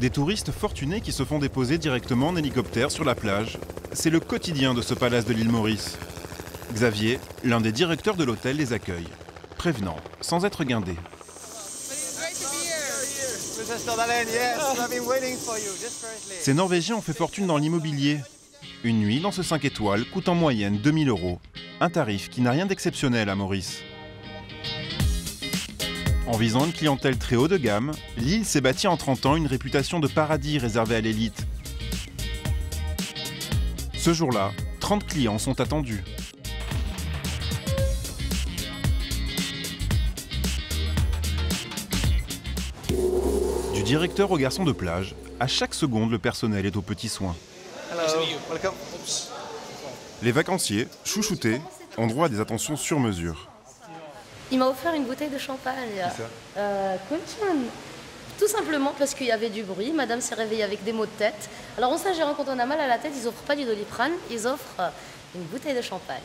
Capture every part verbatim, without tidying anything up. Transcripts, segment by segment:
Des touristes fortunés qui se font déposer directement en hélicoptère sur la plage. C'est le quotidien de ce palace de l'île Maurice. Xavier, l'un des directeurs de l'hôtel, les accueille, prévenant, sans être guindé. Ces Norvégiens ont fait fortune dans l'immobilier. Une nuit dans ce cinq étoiles coûte en moyenne deux mille euros. Un tarif qui n'a rien d'exceptionnel à Maurice. En visant une clientèle très haut de gamme, l'île s'est bâtie en trente ans une réputation de paradis réservé à l'élite. Ce jour-là, trente clients sont attendus. Du directeur au garçon de plage, à chaque seconde, le personnel est aux petits soins. Les vacanciers, chouchoutés, ont droit à des attentions sur mesure. Il m'a offert une bouteille de champagne. Euh, Tout simplement parce qu'il y avait du bruit. Madame s'est réveillée avec des maux de tête. Alors on sait, quand on a mal à la tête, ils offrent pas du Doliprane, ils offrent une bouteille de champagne.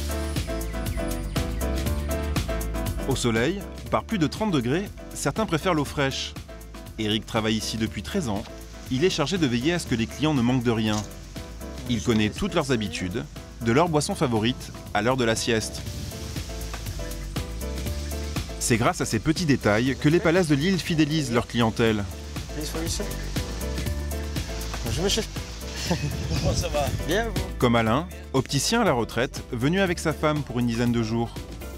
Au soleil, par plus de trente degrés, certains préfèrent l'eau fraîche. Eric travaille ici depuis treize ans. Il est chargé de veiller à ce que les clients ne manquent de rien. Il connaît toutes leurs habitudes, de leur boisson favorite à l'heure de la sieste. C'est grâce à ces petits détails que les palaces de l'île fidélisent leur clientèle. Bonjour monsieur. Comment ça va? Bien vous? Comme Alain, opticien à la retraite, venu avec sa femme pour une dizaine de jours.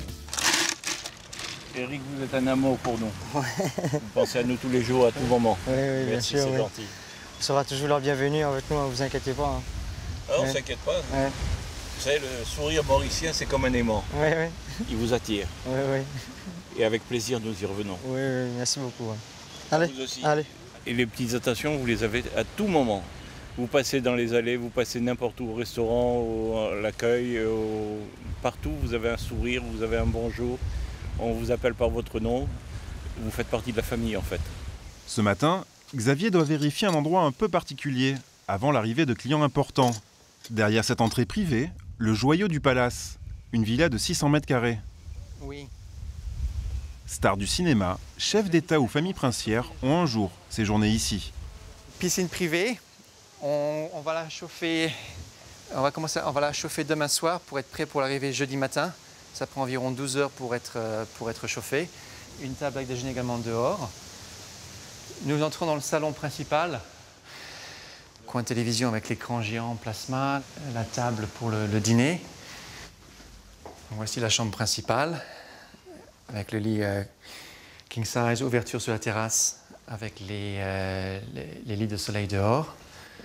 Eric, vous êtes un amour pour nous. Ouais. Vous pensez à nous tous les jours, à tout moment. Oui, oui, bien sûr. C'est oui. gentil. On sera toujours leur bienvenue avec nous, ne vous inquiétez pas. Hein. Ah, on ne ouais. s'inquiète pas. Ouais. Vous savez, le sourire mauricien, c'est comme un aimant. Oui, oui. Il vous attire. Oui, oui. Et avec plaisir, nous y revenons. Oui, oui, merci beaucoup. Ouais. Allez, vous aussi. allez. Et les petites attentions, vous les avez à tout moment. Vous passez dans les allées, vous passez n'importe où, au restaurant, au, à l'accueil, au... partout, vous avez un sourire, vous avez un bonjour. On vous appelle par votre nom. Vous faites partie de la famille, en fait. Ce matin, Xavier doit vérifier un endroit un peu particulier avant l'arrivée de clients importants. Derrière cette entrée privée, le joyau du palace, une villa de six cents mètres carrés. Oui. Stars du cinéma, chefs d'État ou familles princières ont un jour séjourné ici. Piscine privée, on, on va la chauffer. On va commencer, on va la chauffer demain soir pour être prêt pour l'arrivée jeudi matin. Ça prend environ douze heures pour être, pour être chauffé. Une table avec déjeuner également dehors. Nous entrons dans le salon principal. Coin de télévision avec l'écran géant plasma, la table pour le, le dîner. Voici la chambre principale avec le lit euh, king size, ouverture sur la terrasse avec les, euh, les, les lits de soleil dehors.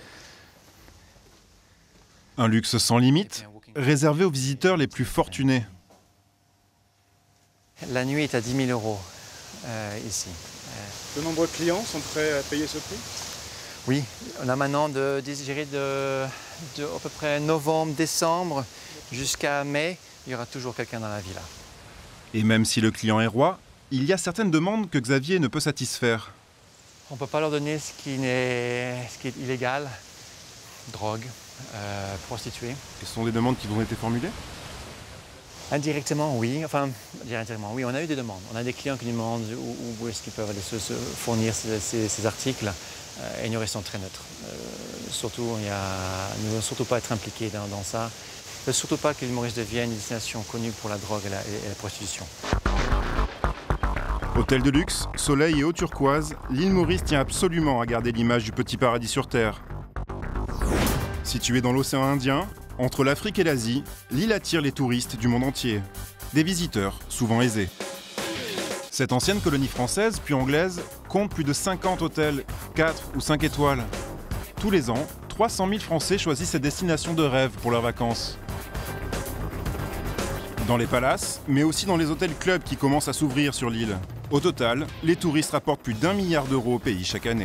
Un luxe sans limite, réservé aux visiteurs les plus fortunés. La nuit est à dix mille euros euh, ici. De nombreux clients sont prêts à payer ce prix? Oui, on a maintenant de, de, de, de à peu près novembre, décembre jusqu'à mai, il y aura toujours quelqu'un dans la villa. Et même si le client est roi, il y a certaines demandes que Xavier ne peut satisfaire. On ne peut pas leur donner ce qui est, ce qui est illégal, drogue, euh, prostituée. Ce sont des demandes qui vous ont été formulées? Indirectement, oui. Enfin, directement, oui. On a eu des demandes. On a des clients qui nous demandent où, où est-ce qu'ils peuvent aller se, se fournir ces, ces, ces articles. Euh, et nous restons très neutres. Euh, surtout, il y a, nous ne voulons surtout pas être impliqués dans, dans ça. Ne surtout pas que l'île Maurice devienne une destination connue pour la drogue et la, et la prostitution. Hôtel de luxe, soleil et eau turquoise, l'île Maurice tient absolument à garder l'image du petit paradis sur Terre. Située dans l'océan Indien, entre l'Afrique et l'Asie, l'île attire les touristes du monde entier. Des visiteurs, souvent aisés. Cette ancienne colonie française, puis anglaise, compte plus de cinquante hôtels, quatre ou cinq étoiles. Tous les ans, trois cent mille Français choisissent cette destination de rêve pour leurs vacances. Dans les palaces, mais aussi dans les hôtels-clubs qui commencent à s'ouvrir sur l'île. Au total, les touristes rapportent plus d'un milliard d'euros au pays chaque année.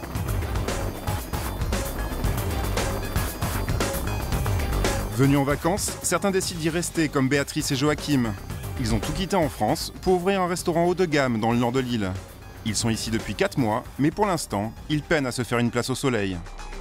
Venus en vacances, certains décident d'y rester, comme Béatrice et Joachim. Ils ont tout quitté en France pour ouvrir un restaurant haut de gamme dans le nord de l'île. Ils sont ici depuis quatre mois, mais pour l'instant, ils peinent à se faire une place au soleil.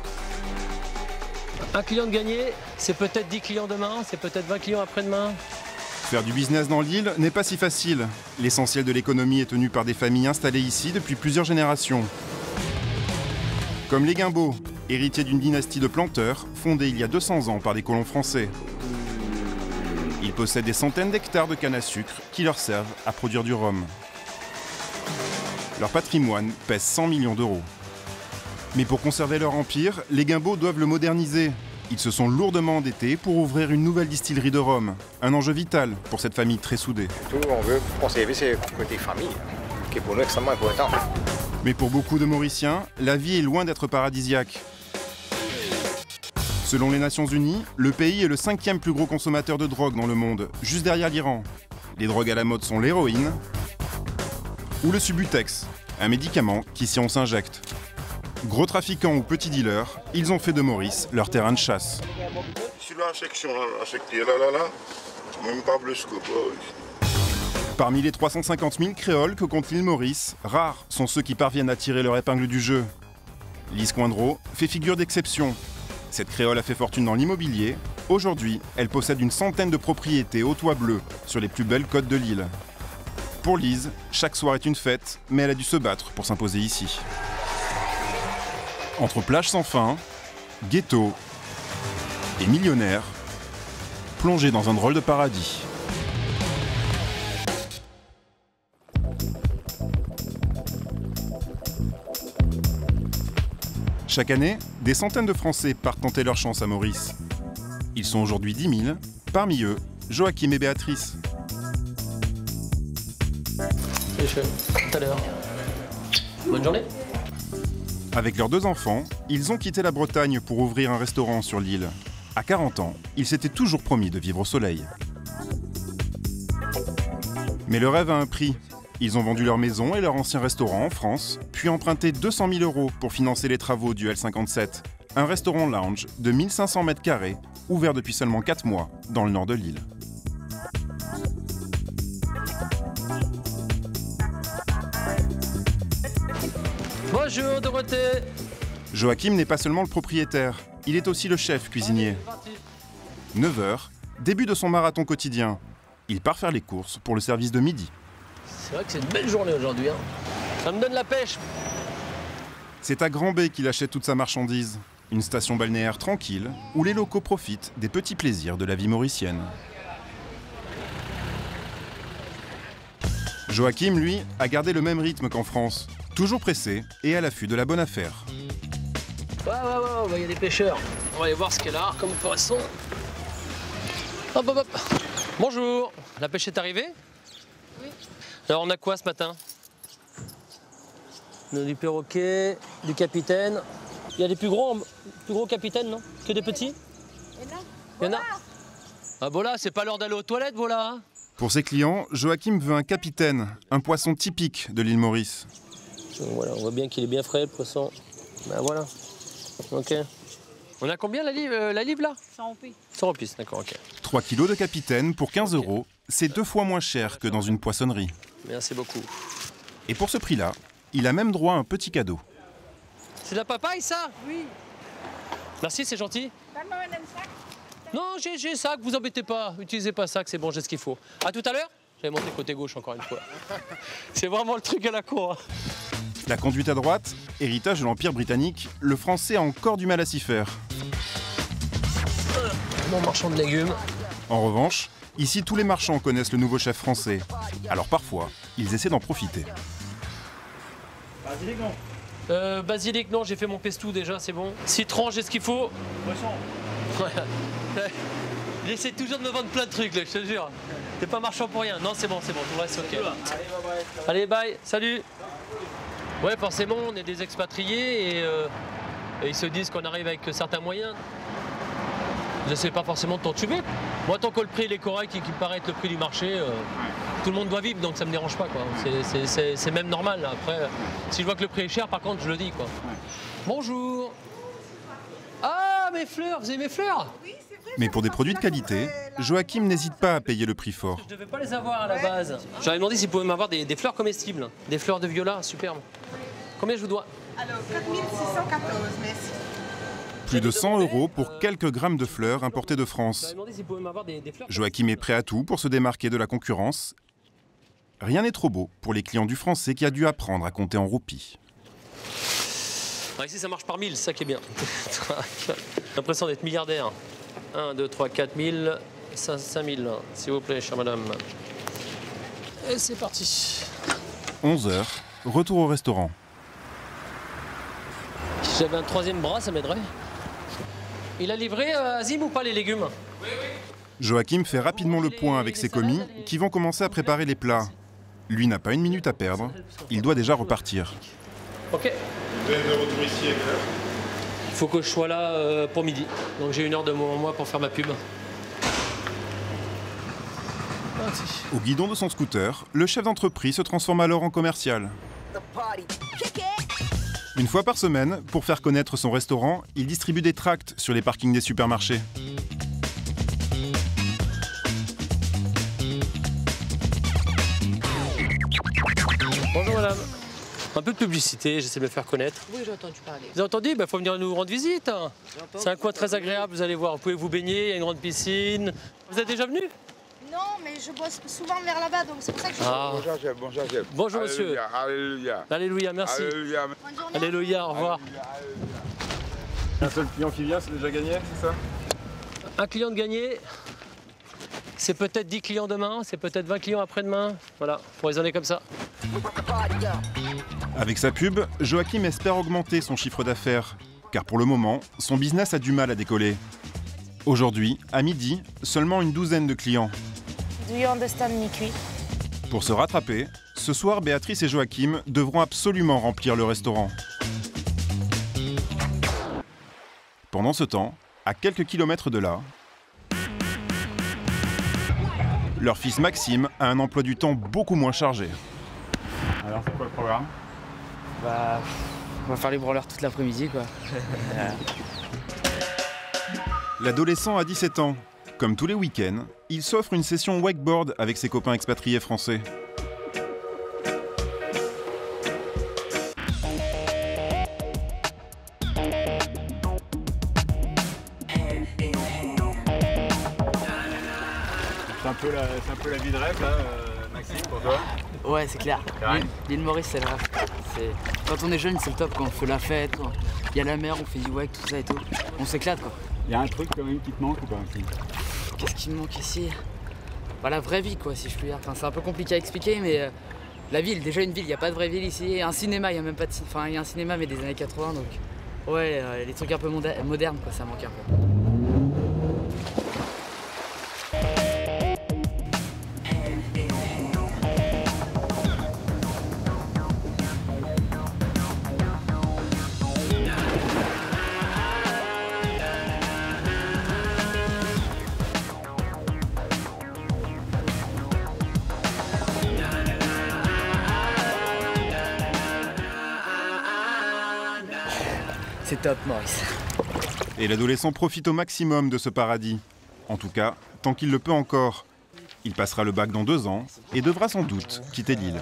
Un client de gagné, c'est peut-être dix clients demain, c'est peut-être vingt clients après-demain. Faire du business dans l'île n'est pas si facile. L'essentiel de l'économie est tenu par des familles installées ici depuis plusieurs générations. Comme les Guimbaud, héritiers d'une dynastie de planteurs fondée il y a deux cents ans par des colons français. Ils possèdent des centaines d'hectares de canne à sucre qui leur servent à produire du rhum. Leur patrimoine pèse cent millions d'euros. Mais pour conserver leur empire, les Guimbaud doivent le moderniser. Ils se sont lourdement endettés pour ouvrir une nouvelle distillerie de rhum. Un enjeu vital pour cette famille très soudée. Tout, on veut conserver ce côté famille, qui est pour nous extrêmement important. Mais pour beaucoup de Mauriciens, la vie est loin d'être paradisiaque. Selon les Nations Unies, le pays est le cinquième plus gros consommateur de drogue dans le monde, juste derrière l'Iran. Les drogues à la mode sont l'héroïne ou le Subutex, un médicament qui, si on s'injecte. Gros trafiquants ou petits dealers, ils ont fait de Maurice leur terrain de chasse. Parmi les trois cent cinquante mille créoles que compte l'île Maurice, rares sont ceux qui parviennent à tirer leur épingle du jeu. Lise Coindreau fait figure d'exception. Cette créole a fait fortune dans l'immobilier. Aujourd'hui, elle possède une centaine de propriétés au toit bleu sur les plus belles côtes de l'île. Pour Lise, chaque soir est une fête, mais elle a dû se battre pour s'imposer ici. Entre plages sans fin, ghetto et millionnaires, plongée dans un drôle de paradis. Chaque année, des centaines de Français partent tenter leur chance à Maurice. Ils sont aujourd'hui dix mille, parmi eux, Joachim et Béatrice. C'est chaud, tout à l'heure. Bonne journée. Avec leurs deux enfants, ils ont quitté la Bretagne pour ouvrir un restaurant sur l'île. À quarante ans, ils s'étaient toujours promis de vivre au soleil. Mais le rêve a un prix. Ils ont vendu leur maison et leur ancien restaurant en France, puis emprunté deux cent mille euros pour financer les travaux du L cinquante-sept, un restaurant lounge de mille cinq cents mètres carrés, ouvert depuis seulement quatre mois dans le nord de l'île. Bonjour Dorothée. Joachim n'est pas seulement le propriétaire, il est aussi le chef cuisinier. neuf heures, début de son marathon quotidien. Il part faire les courses pour le service de midi. C'est vrai que c'est une belle journée aujourd'hui, hein. Ça me donne la pêche. C'est à Grand Bay qu'il achète toute sa marchandise. Une station balnéaire tranquille, où les locaux profitent des petits plaisirs de la vie mauricienne. Joachim, lui, a gardé le même rythme qu'en France. Toujours pressé et à l'affût de la bonne affaire. Ouais, ouais, ouais, il ouais, y a des pêcheurs. On va aller voir ce qu'il y a là, comme poisson. Hop, hop, hop. Bonjour, la pêche est arrivée? Oui. Alors, on a quoi ce matin? On a du perroquet, du capitaine. Il y a des plus gros, plus gros capitaines, non? Que des petits? Il y en a. Ah, voilà, c'est pas l'heure d'aller aux toilettes, voilà. Hein. Pour ses clients, Joachim veut un capitaine, un poisson typique de l'île Maurice. Voilà, on voit bien qu'il est bien frais, le poisson. Ben voilà. Ok. On a combien la livre, euh, la livre là? cent roupies. cent roupies, d'accord, ok. trois kilos de capitaine pour quinze okay. euros, c'est deux fois moins cher que dans une poissonnerie. Merci beaucoup. Et pour ce prix-là, il a même droit à un petit cadeau. C'est de la papaye, ça? Oui. Merci, c'est gentil. Maman, on a un sac? Non, j'ai un sac, vous embêtez pas. Utilisez pas ça, c'est bon, j'ai ce qu'il faut. À tout à l'heure? J'avais monté côté gauche encore une fois. C'est vraiment le truc à la con. Hein. La conduite à droite, héritage de l'Empire britannique, le français a encore du mal à s'y faire. Mon marchand de légumes. En revanche, ici tous les marchands connaissent le nouveau chef français. Alors parfois, ils essaient d'en profiter. Basilic, non euh, Basilic, non, j'ai fait mon pestou déjà, c'est bon. Citron, j'ai ce qu'il faut. Poisson. Ouais. Il essaie toujours de me vendre plein de trucs, là, je te jure. T'es pas marchand pour rien. Non, c'est bon, c'est bon, tout le reste, ok. Allez, bye, salut. Ouais, forcément, on est des expatriés et, euh, et ils se disent qu'on arrive avec certains moyens. Ils n'essaient pas forcément de t'entuber. Moi, tant que le prix il est correct et qu'il me paraît être le prix du marché, euh, tout le monde doit vivre, donc ça me dérange pas, quoi. C'est même normal, là. Après, si je vois que le prix est cher, par contre, je le dis, quoi. Bonjour. Ah, mes fleurs, vous avez mes fleurs? Mais pour des produits de qualité, Joachim n'hésite pas à payer le prix fort. Je ne devais pas les avoir à la base. J'avais demandé s'ils pouvaient m'avoir des, des fleurs comestibles, des fleurs de viola, superbes. Combien je vous dois? Alors, quatre mille six cent quatorze, merci. Plus de cent euros pour quelques grammes de fleurs importées de France. Joachim est prêt à tout pour se démarquer de la concurrence. Rien n'est trop beau pour les clients du français qui a dû apprendre à compter en roupies. Ah, ici, ça marche par mille, c'est ça qui est bien. J'ai l'impression d'être milliardaire. un, deux, trois, quatre mille, cinq mille, s'il vous plaît, chère madame. Et c'est parti. onze heures, retour au restaurant. Si j'avais un troisième bras, ça m'aiderait. Il a livré, euh, Azim, ou pas, les légumes? Oui, oui. Joachim fait rapidement le point avec ses commis qui vont commencer à préparer les plats. Lui n'a pas une minute à perdre, il doit déjà repartir. Ok. Vous êtes de retour ici à quelle heure? Il faut que je sois là euh, pour midi. Donc j'ai une heure de moi pour faire ma pub. Au guidon de son scooter, le chef d'entreprise se transforme alors en commercial. Une fois par semaine, pour faire connaître son restaurant, il distribue des tracts sur les parkings des supermarchés. Bonjour madame. Un peu de publicité, j'essaie de me faire connaître. Oui, j'ai entendu parler. Vous avez entendu? Il bah, faut venir nous rendre visite. Hein. C'est un coin très agréable, vous allez voir. Vous pouvez vous baigner, il y a une grande piscine. Vous êtes déjà venu? Non, mais je bosse souvent vers là-bas, donc c'est pour ça que je... Ah. Bonjour chef, bonjour chef. Bonjour monsieur. Alléluia. Alléluia, merci. Alléluia. Alléluia, au revoir. Un seul client qui vient, c'est déjà gagné, c'est ça? Un client de gagné, c'est peut-être dix clients demain, c'est peut-être vingt clients après-demain. Voilà, faut raisonner comme ça. Avec sa pub, Joachim espère augmenter son chiffre d'affaires, car pour le moment, son business a du mal à décoller. Aujourd'hui, à midi, seulement une douzaine de clients. Do you understand me, Cui? Pour se rattraper, ce soir, Béatrice et Joachim devront absolument remplir le restaurant. Pendant ce temps, à quelques kilomètres de là, leur fils Maxime a un emploi du temps beaucoup moins chargé. Alors, c'est quoi le programme? Bah, on va faire les branleurs toute l'après-midi, quoi. L'adolescent a dix-sept ans. Comme tous les week-ends, il s'offre une session wakeboard avec ses copains expatriés français. C'est un peu la, c'est un peu la vie de rêve, là, euh, Maxime, pour toi? Ouais, c'est clair. L'île- L'île Maurice, c'est le rêve. C'est- Quand on est jeune, c'est le top, quand on fait la fête, quand il y a la mer, on fait du wake, tout ça et tout. On s'éclate, quoi. Il y a un truc quand même qui te manque ou pas, Maxime? Qu'est-ce qui me manque ici? Bah, la vraie vie, quoi, si je puis dire. Enfin, c'est un peu compliqué à expliquer, mais euh, la ville, déjà une ville, il n'y a pas de vraie ville ici. Un cinéma, il n'y a même pas de cinéma. Enfin, il y a un cinéma, mais des années quatre-vingts, donc... Ouais, euh, les trucs un peu moda- modernes, quoi, ça manque un peu. C'est top, Maurice. Et l'adolescent profite au maximum de ce paradis. En tout cas, tant qu'il le peut encore. Il passera le bac dans deux ans et devra sans doute quitter l'île.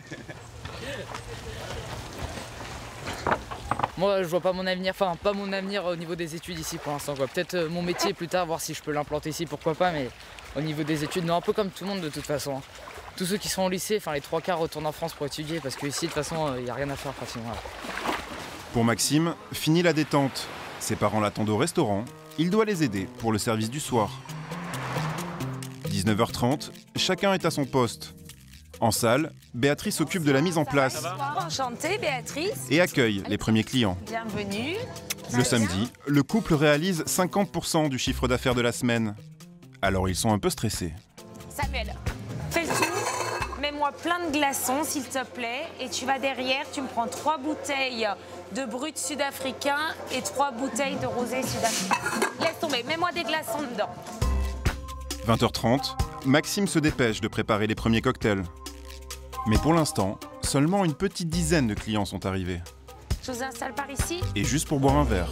Moi, je vois pas mon avenir, enfin, pas mon avenir au niveau des études ici pour l'instant, quoi. Peut-être euh, mon métier plus tard, voir si je peux l'implanter ici, pourquoi pas, mais au niveau des études, non, un peu comme tout le monde de toute façon. Hein. Tous ceux qui sont au lycée, enfin, les trois quarts retournent en France pour étudier, parce que ici, de toute façon, il n'y a rien à faire pratiquement. Voilà. Pour Maxime, fini la détente. Ses parents l'attendent au restaurant. Il doit les aider pour le service du soir. dix-neuf heures trente, chacun est à son poste. En salle, Béatrice s'occupe de la mise en place Enchantée, Béatrice. et accueille les premiers clients. Bienvenue. Le samedi, le couple réalise cinquante pour cent du chiffre d'affaires de la semaine. Alors ils sont un peu stressés. Samuel, fais le tour, mets-moi plein de glaçons s'il te plaît, et tu vas derrière, tu me prends trois bouteilles de brut sud-africain et trois bouteilles de rosé sud-africain. Laisse tomber, mets-moi des glaçons dedans. vingt heures trente, Maxime se dépêche de préparer les premiers cocktails. Mais pour l'instant, seulement une petite dizaine de clients sont arrivés. Je vous installe par ici. Et juste pour boire un verre.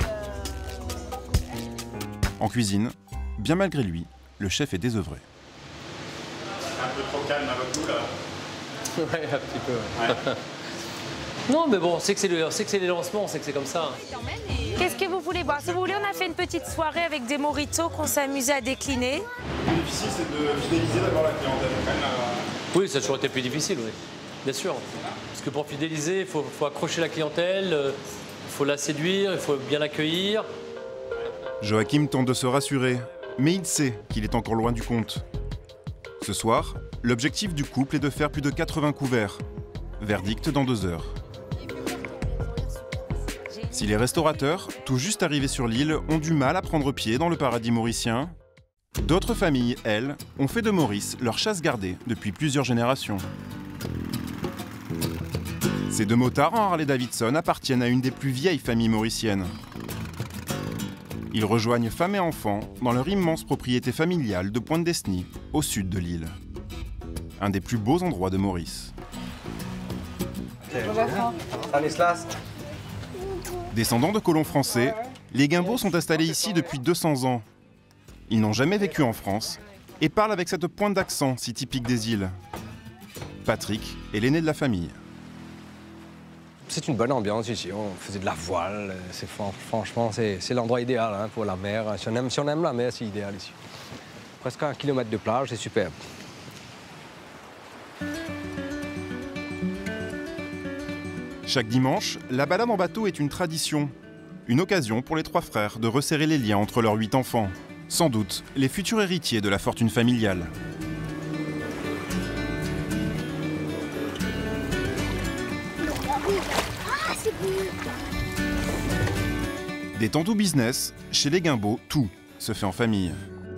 En cuisine, bien malgré lui, le chef est désœuvré. Un peu trop calme à votre goût, là? Ouais, un petit peu. Ouais. Non, mais bon, on sait que c'est le, on sait que c'est les lancements, on sait que c'est comme ça. Qu'est-ce que vous voulez boire? Si vous voulez, on a fait une petite soirée avec des mojitos qu'on s'est amusé à décliner. Le plus difficile, c'est de fidéliser d'abord la clientèle. Quand même, euh... Oui, ça a toujours été plus difficile, oui. Bien sûr. Parce que pour fidéliser, il faut, faut accrocher la clientèle, il faut la séduire, il faut bien l'accueillir. Joachim tente de se rassurer, mais il sait qu'il est encore loin du compte. Ce soir, l'objectif du couple est de faire plus de quatre-vingts couverts. Verdict dans deux heures. Si les restaurateurs, tout juste arrivés sur l'île, ont du mal à prendre pied dans le paradis mauricien, d'autres familles, elles, ont fait de Maurice leur chasse gardée depuis plusieurs générations. Ces deux motards en Harley-Davidson appartiennent à une des plus vieilles familles mauriciennes. Ils rejoignent femmes et enfants dans leur immense propriété familiale de Pointe-Desny, au sud de l'île. Un des plus beaux endroits de Maurice. Descendants de colons français, les Guimbaud sont installés ici depuis deux cents ans. Ils n'ont jamais vécu en France et parlent avec cette pointe d'accent si typique des îles. Patrick est l'aîné de la famille. C'est une bonne ambiance ici, on faisait de la voile, franchement c'est l'endroit idéal hein, pour la mer. Si on, aime, si on aime la mer, c'est idéal ici. Presque un kilomètre de plage, c'est superbe. Chaque dimanche, la balade en bateau est une tradition. Une occasion pour les trois frères de resserrer les liens entre leurs huit enfants. Sans doute les futurs héritiers de la fortune familiale. Des temps tout business, chez les Guimbaud, tout se fait en famille.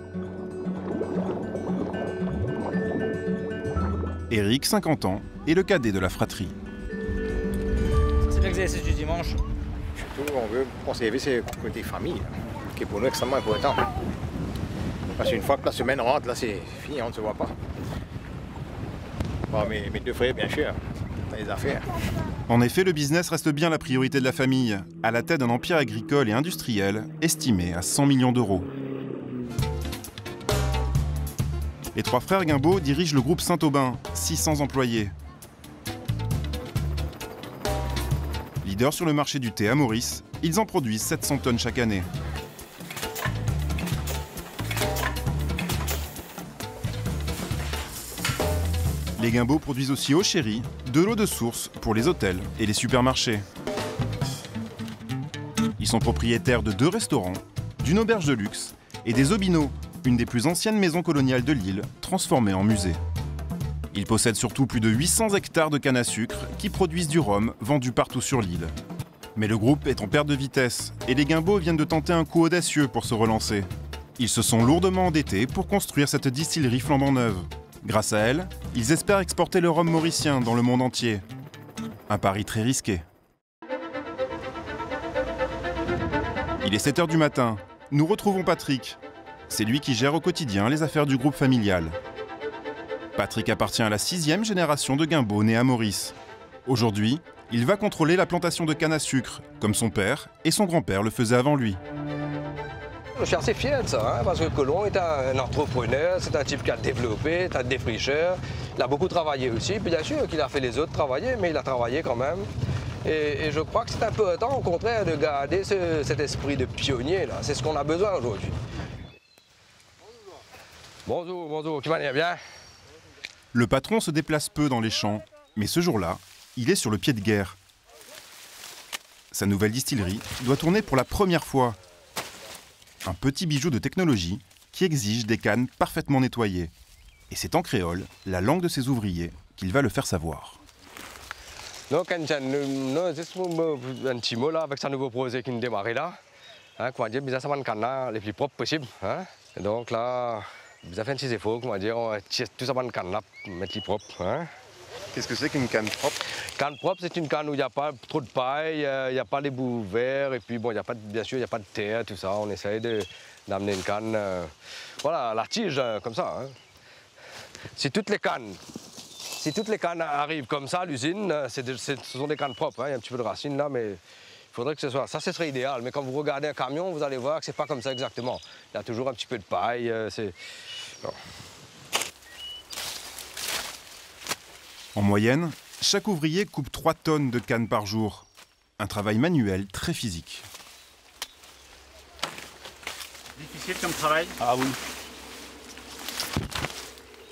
Eric, cinquante ans, est le cadet de la fratrie. C'est l'exercice du dimanche. Surtout, on veut conserver ce côté famille, qui est pour nous extrêmement important. Parce qu'une fois que la semaine rentre, là c'est fini, on ne se voit pas. Bon, mes, mes deux frères, bien sûr, dans les affaires. En effet, le business reste bien la priorité de la famille, à la tête d'un empire agricole et industriel estimé à cent millions d'euros. Les trois frères Guimbaud dirigent le groupe Saint-Aubin, six cents employés. Leaders sur le marché du thé à Maurice, ils en produisent sept cents tonnes chaque année. Les Guimbaud produisent aussi au Chéri de l'eau de source pour les hôtels et les supermarchés. Ils sont propriétaires de deux restaurants, d'une auberge de luxe et des Obino, une des plus anciennes maisons coloniales de l'île, transformée en musée. Ils possèdent surtout plus de huit cents hectares de canne à sucre qui produisent du rhum vendu partout sur l'île. Mais le groupe est en perte de vitesse et les Guimbaud viennent de tenter un coup audacieux pour se relancer. Ils se sont lourdement endettés pour construire cette distillerie flambant neuve. Grâce à elle, ils espèrent exporter le rhum mauricien dans le monde entier. Un pari très risqué. Il est sept heures du matin. Nous retrouvons Patrick. C'est lui qui gère au quotidien les affaires du groupe familial. Patrick appartient à la sixième génération de Guimbaud nés à Maurice. Aujourd'hui, il va contrôler la plantation de canne à sucre, comme son père et son grand-père le faisaient avant lui. Je suis assez fier de ça, hein, parce que Colomb est un entrepreneur, c'est un type qui a développé, c'est un défricheur. Il a beaucoup travaillé aussi, puis bien sûr qu'il a fait les autres travailler, mais il a travaillé quand même. Et, et je crois que c'est important, au contraire, de garder ce, cet esprit de pionnier, là. C'est ce qu'on a besoin aujourd'hui. Bonjour, bonjour, qui va bien? Le patron se déplace peu dans les champs, mais ce jour-là, il est sur le pied de guerre. Sa nouvelle distillerie doit tourner pour la première fois. Un petit bijou de technologie qui exige des cannes parfaitement nettoyées. Et c'est en créole, la langue de ses ouvriers, qu'il va le faire savoir. Donc, un petit mot là, avec ce nouveau projet qui nous démarre là. Hein, comment dire, bien ça va canne les plus propres possibles. Hein. Et donc là, vous avez fait un petit effort, comment dire, on va tout ça va canne là, mettre les propres. Hein. Qu'est-ce que c'est qu'une canne propre? Canne propre, c'est une canne où il n'y a pas trop de paille, il n'y a pas les bouts verts, et puis bon, y a pas de, bien sûr, il n'y a pas de terre, tout ça. On essaye d'amener une canne, euh, voilà, à la tige, euh, comme ça. Hein. Si toutes les cannes, si toutes les cannes arrivent comme ça à l'usine, ce sont des cannes propres. Il hein. y a un petit peu de racines là, mais il faudrait que ce soit. Ça, ce serait idéal. Mais quand vous regardez un camion, vous allez voir que c'est pas comme ça exactement. Il y a toujours un petit peu de paille. Euh, c'est... Bon. En moyenne, chaque ouvrier coupe trois tonnes de canne par jour. Un travail manuel très physique. Difficile comme travail? Ah oui.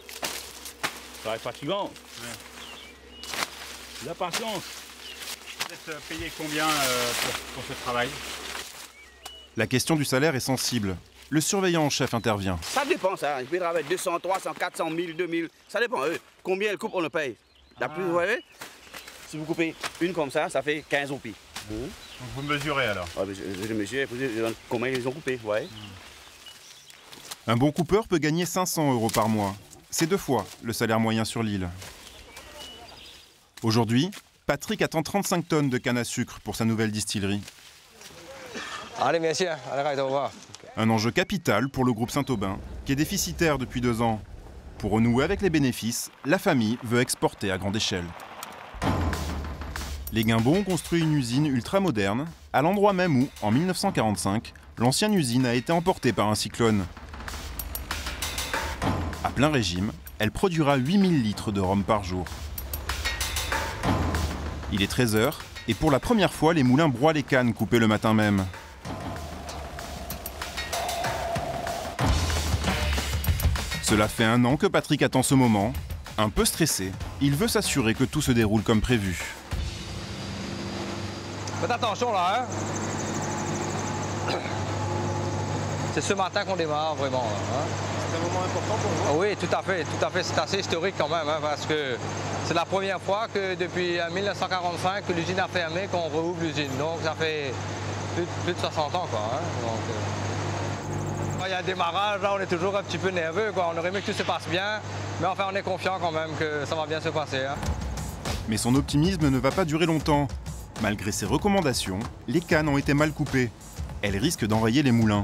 Travail fatigant. Ouais. La patience. Vous êtes payé combien euh, pour, pour ce travail? La question du salaire est sensible. Le surveillant en chef intervient. Ça dépend, ça. Il peut travailler deux cents, trois cents, quatre cents, mille, deux mille. Ça dépend. Eux. Combien ils coupent, on le paye. La plus, vous voyez, si vous coupez une comme ça, ça fait quinze roupies. Mmh. Donc vous mesurez alors? Ouais, je, je mesure combien ils ont coupé, vous voyez. Un bon coupeur peut gagner cinq cents euros par mois. C'est deux fois le salaire moyen sur l'île. Aujourd'hui, Patrick attend trente-cinq tonnes de canne à sucre pour sa nouvelle distillerie. Allez, merci. Allez, au revoir. Un enjeu capital pour le groupe Saint-Aubin, qui est déficitaire depuis deux ans. Pour renouer avec les bénéfices, la famille veut exporter à grande échelle. Les Guimbaud ont construit une usine ultra-moderne, à l'endroit même où, en mille neuf cent quarante-cinq, l'ancienne usine a été emportée par un cyclone. À plein régime, elle produira huit mille litres de rhum par jour. Il est treize heures, et pour la première fois, les moulins broient les cannes coupées le matin même. Cela fait un an que Patrick attend ce moment. Un peu stressé, il veut s'assurer que tout se déroule comme prévu. Faites attention là, hein. C'est ce matin qu'on démarre vraiment. Hein. C'est un moment important pour vous? Oui, tout à fait, tout à fait. C'est assez historique quand même, hein, parce que c'est la première fois que depuis mille neuf cent quarante-cinq que l'usine a fermé, qu'on rouvre l'usine. Donc ça fait plus, plus de soixante ans, quoi. Hein. Donc, euh... quand il y a un démarrage, là, on est toujours un petit peu nerveux, quoi. On aurait aimé que tout se passe bien, mais enfin, on est confiant quand même que ça va bien se passer. Hein. Mais son optimisme ne va pas durer longtemps. Malgré ses recommandations, les cannes ont été mal coupées. Elles risquent d'enrayer les moulins.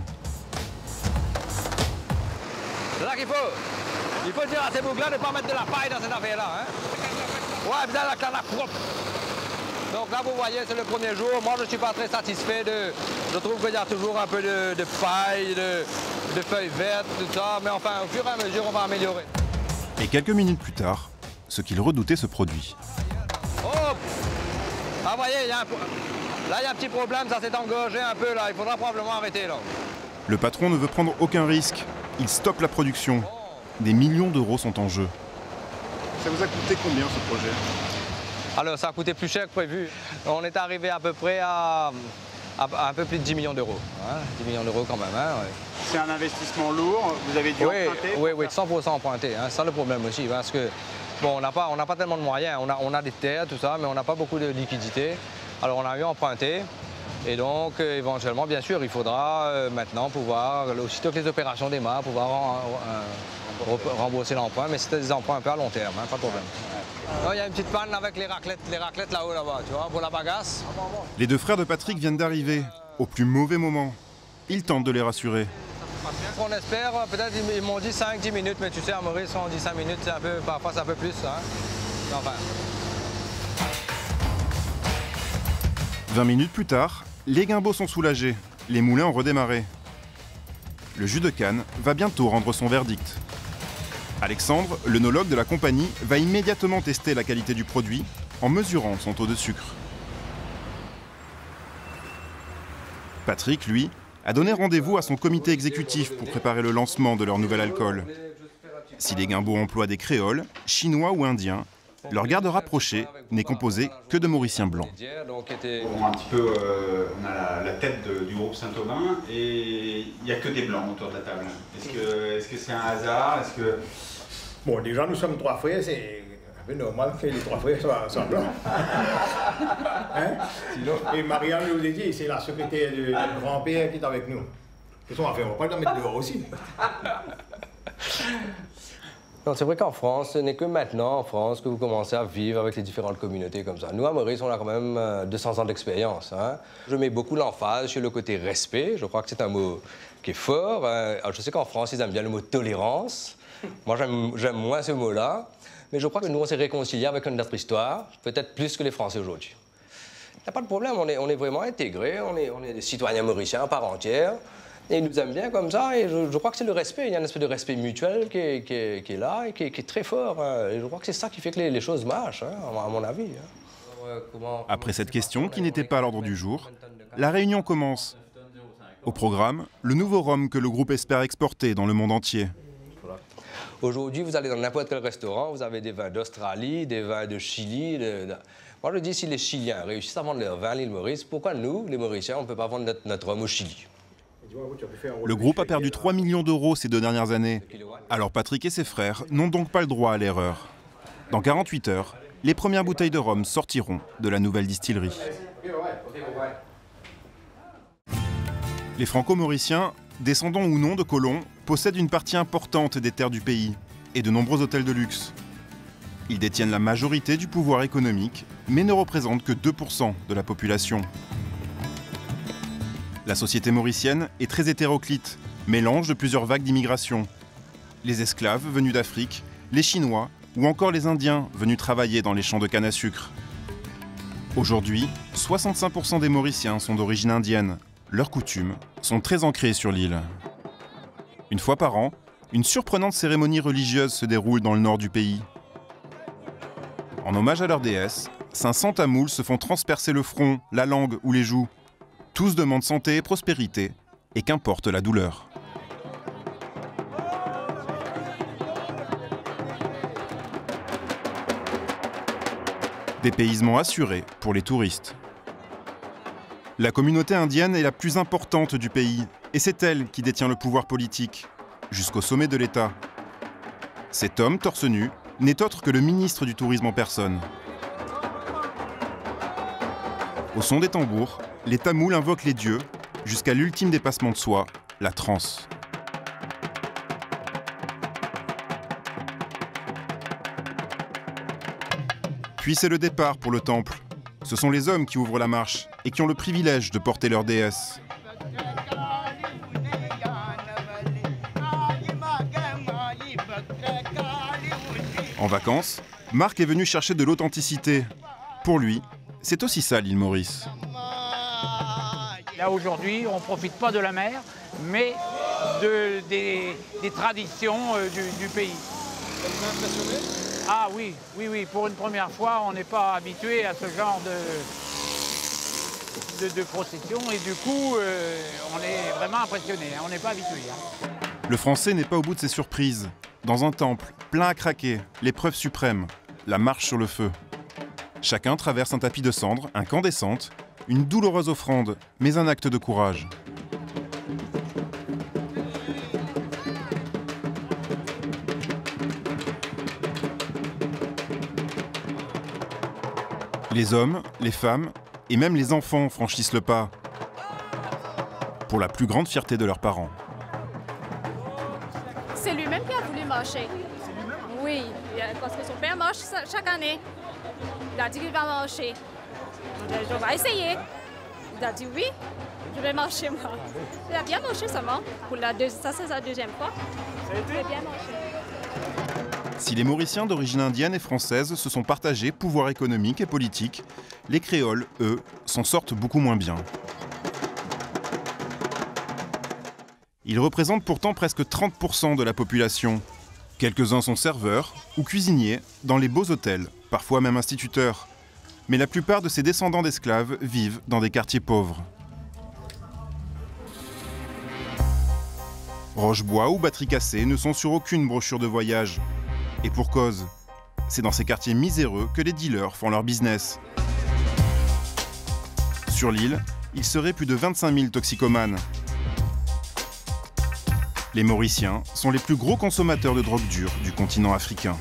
C'est ça qu'il faut. Il faut dire à ces boucles-là de ne pas mettre de la paille dans cette affaire-là. Hein. Ouais, bien la canne à propre. Donc là, vous voyez, c'est le premier jour. Moi, je ne suis pas très satisfait. De... Je trouve qu'il y a toujours un peu de, de paille, de, de feuilles vertes, tout ça. Mais enfin, au fur et à mesure, on va améliorer. Et quelques minutes plus tard, ce qu'il redoutait se produit. Oh! Ah, vous voyez, il y a un... là, il y a un petit problème. Ça s'est engorgé un peu, là. Il faudra probablement arrêter, là. Le patron ne veut prendre aucun risque. Il stoppe la production. Des millions d'euros sont en jeu. Ça vous a coûté combien ce projet? Alors ça a coûté plus cher que prévu. On est arrivé à peu près à, à, à un peu plus de dix millions d'euros. Hein, dix millions d'euros quand même. Hein, ouais. C'est un investissement lourd, vous avez dû oui, emprunter? Oui, oui, cent pour cent emprunté. Hein, c'est ça le problème aussi. Parce que bon, on n'a pas, on n'a pas tellement de moyens. On a, on a des terres, tout ça, mais on n'a pas beaucoup de liquidités. Alors on a eu emprunté. Et donc, euh, éventuellement, bien sûr, il faudra euh, maintenant pouvoir, aussitôt que les opérations démarrent, pouvoir euh, rembourser l'emprunt. Mais c'était des emprunts un peu à long terme, hein, pas de problème. Il ouais. y a une petite panne avec les raclettes, les raclettes là-haut, là-bas, tu vois, pour la bagasse. Les deux frères de Patrick viennent d'arriver, au plus mauvais moment. Ils tentent de les rassurer. On espère, peut-être, ils m'ont dit cinq dix minutes, mais tu sais, à Maurice, on dit cinq minutes, c'est un peu, parfois c'est un peu plus. Hein. Enfin. vingt minutes plus tard, les Guimbaud sont soulagés. Les moulins ont redémarré. Le jus de canne va bientôt rendre son verdict. Alexandre, l'œnologue de la compagnie, va immédiatement tester la qualité du produit en mesurant son taux de sucre. Patrick, lui, a donné rendez-vous à son comité exécutif pour préparer le lancement de leur nouvel alcool. Si les Guimbaud emploient des créoles, chinois ou indiens, leur garde rapprochée n'est composée que de Mauriciens blancs. Bon, un petit peu, euh, on a la, la tête de, du groupe Saint-Aubin et il n'y a que des blancs autour de la table. Est-ce que est-ce que c'est un hasard? Est-ce que... Bon, déjà, nous sommes trois frères, c'est un peu normal que les trois frères soient, soient blancs. Hein? Et Marianne nous a dit, c'est la secrétaire du grand-père qui est avec nous. De toute façon, on ne va pas la mettre dehors aussi. C'est vrai qu'en France, ce n'est que maintenant en France que vous commencez à vivre avec les différentes communautés comme ça. Nous, à Maurice, on a quand même deux cents ans d'expérience. Hein. Je mets beaucoup l'emphase sur le côté respect. Je crois que c'est un mot qui est fort. Alors, je sais qu'en France, ils aiment bien le mot tolérance. Moi, j'aime moins ce mot-là. Mais je crois que nous, on s'est réconciliés avec notre histoire, peut-être plus que les Français aujourd'hui. Il n'y a pas de problème, on est, on est vraiment intégrés, on est, on est des citoyens mauriciens à part entière. Et ils nous aiment bien comme ça, et je, je crois que c'est le respect. Il y a un espèce de respect mutuel qui est, qui est, qui est là et qui est, qui est très fort. Hein. Et je crois que c'est ça qui fait que les, les choses marchent, hein, à mon avis. Hein. Après cette question, qui n'était pas à l'ordre du jour, la réunion commence. Au programme, le nouveau rhum que le groupe espère exporter dans le monde entier. Aujourd'hui, vous allez dans n'importe quel restaurant, vous avez des vins d'Australie, des vins de Chili. De, de... Moi, je dis, si les Chiliens réussissent à vendre leur vin à l'île Maurice, pourquoi nous, les Mauriciens, on ne peut pas vendre notre, notre rhum au Chili? Le groupe a perdu trois millions d'euros ces deux dernières années. Alors Patrick et ses frères n'ont donc pas le droit à l'erreur. Dans quarante-huit heures, les premières bouteilles de rhum sortiront de la nouvelle distillerie. Les Franco-Mauriciens, descendants ou non de colons, possèdent une partie importante des terres du pays et de nombreux hôtels de luxe. Ils détiennent la majorité du pouvoir économique, mais ne représentent que deux pour cent de la population. La société mauricienne est très hétéroclite, mélange de plusieurs vagues d'immigration. Les esclaves venus d'Afrique, les Chinois ou encore les Indiens venus travailler dans les champs de canne à sucre. Aujourd'hui, soixante-cinq pour cent des Mauriciens sont d'origine indienne. Leurs coutumes sont très ancrées sur l'île. Une fois par an, une surprenante cérémonie religieuse se déroule dans le nord du pays. En hommage à leur déesse, cinq cents tamouls se font transpercer le front, la langue ou les joues. Tous demandent santé et prospérité, et qu'importe la douleur. Dépaysement assuré pour les touristes. La communauté indienne est la plus importante du pays, et c'est elle qui détient le pouvoir politique, jusqu'au sommet de l'État. Cet homme, torse nu, n'est autre que le ministre du tourisme en personne. Au son des tambours, les Tamouls invoquent les dieux, jusqu'à l'ultime dépassement de soi, la transe. Puis c'est le départ pour le temple. Ce sont les hommes qui ouvrent la marche et qui ont le privilège de porter leur déesse. En vacances, Marc est venu chercher de l'authenticité. Pour lui, c'est aussi ça l'île Maurice. Là aujourd'hui, on ne profite pas de la mer, mais de, des, des traditions euh, du, du pays. Ça vous a impressionné? Ah oui, oui, oui. Pour une première fois, on n'est pas habitué à ce genre de, de, de procession et du coup, euh, on est vraiment impressionné. Hein, on n'est pas habitué. Hein. Le Français n'est pas au bout de ses surprises. Dans un temple, plein à craquer, l'épreuve suprême, la marche sur le feu. Chacun traverse un tapis de cendres, incandescente, une douloureuse offrande, mais un acte de courage. Les hommes, les femmes et même les enfants franchissent le pas, pour la plus grande fierté de leurs parents. C'est lui-même qui a voulu marcher. Oui, parce que son père marche chaque année. Il a dit qu'il va marcher. Je vais essayer. Il a dit oui, je vais marcher moi. Il a bien marché seulement. Pour la deux... Ça, c'est sa deuxième fois. Il a bien marché. Si les Mauriciens d'origine indienne et française se sont partagés pouvoir économique et politique, les créoles, eux, s'en sortent beaucoup moins bien. Ils représentent pourtant presque trente pour cent de la population. Quelques-uns sont serveurs ou cuisiniers dans les beaux hôtels, parfois même instituteurs. Mais la plupart de ces descendants d'esclaves vivent dans des quartiers pauvres. Rochebois ou batterie cassée ne sont sur aucune brochure de voyage. Et pour cause, c'est dans ces quartiers miséreux que les dealers font leur business. Sur l'île, il serait plus de vingt-cinq mille toxicomanes. Les Mauriciens sont les plus gros consommateurs de drogue dure du continent africain.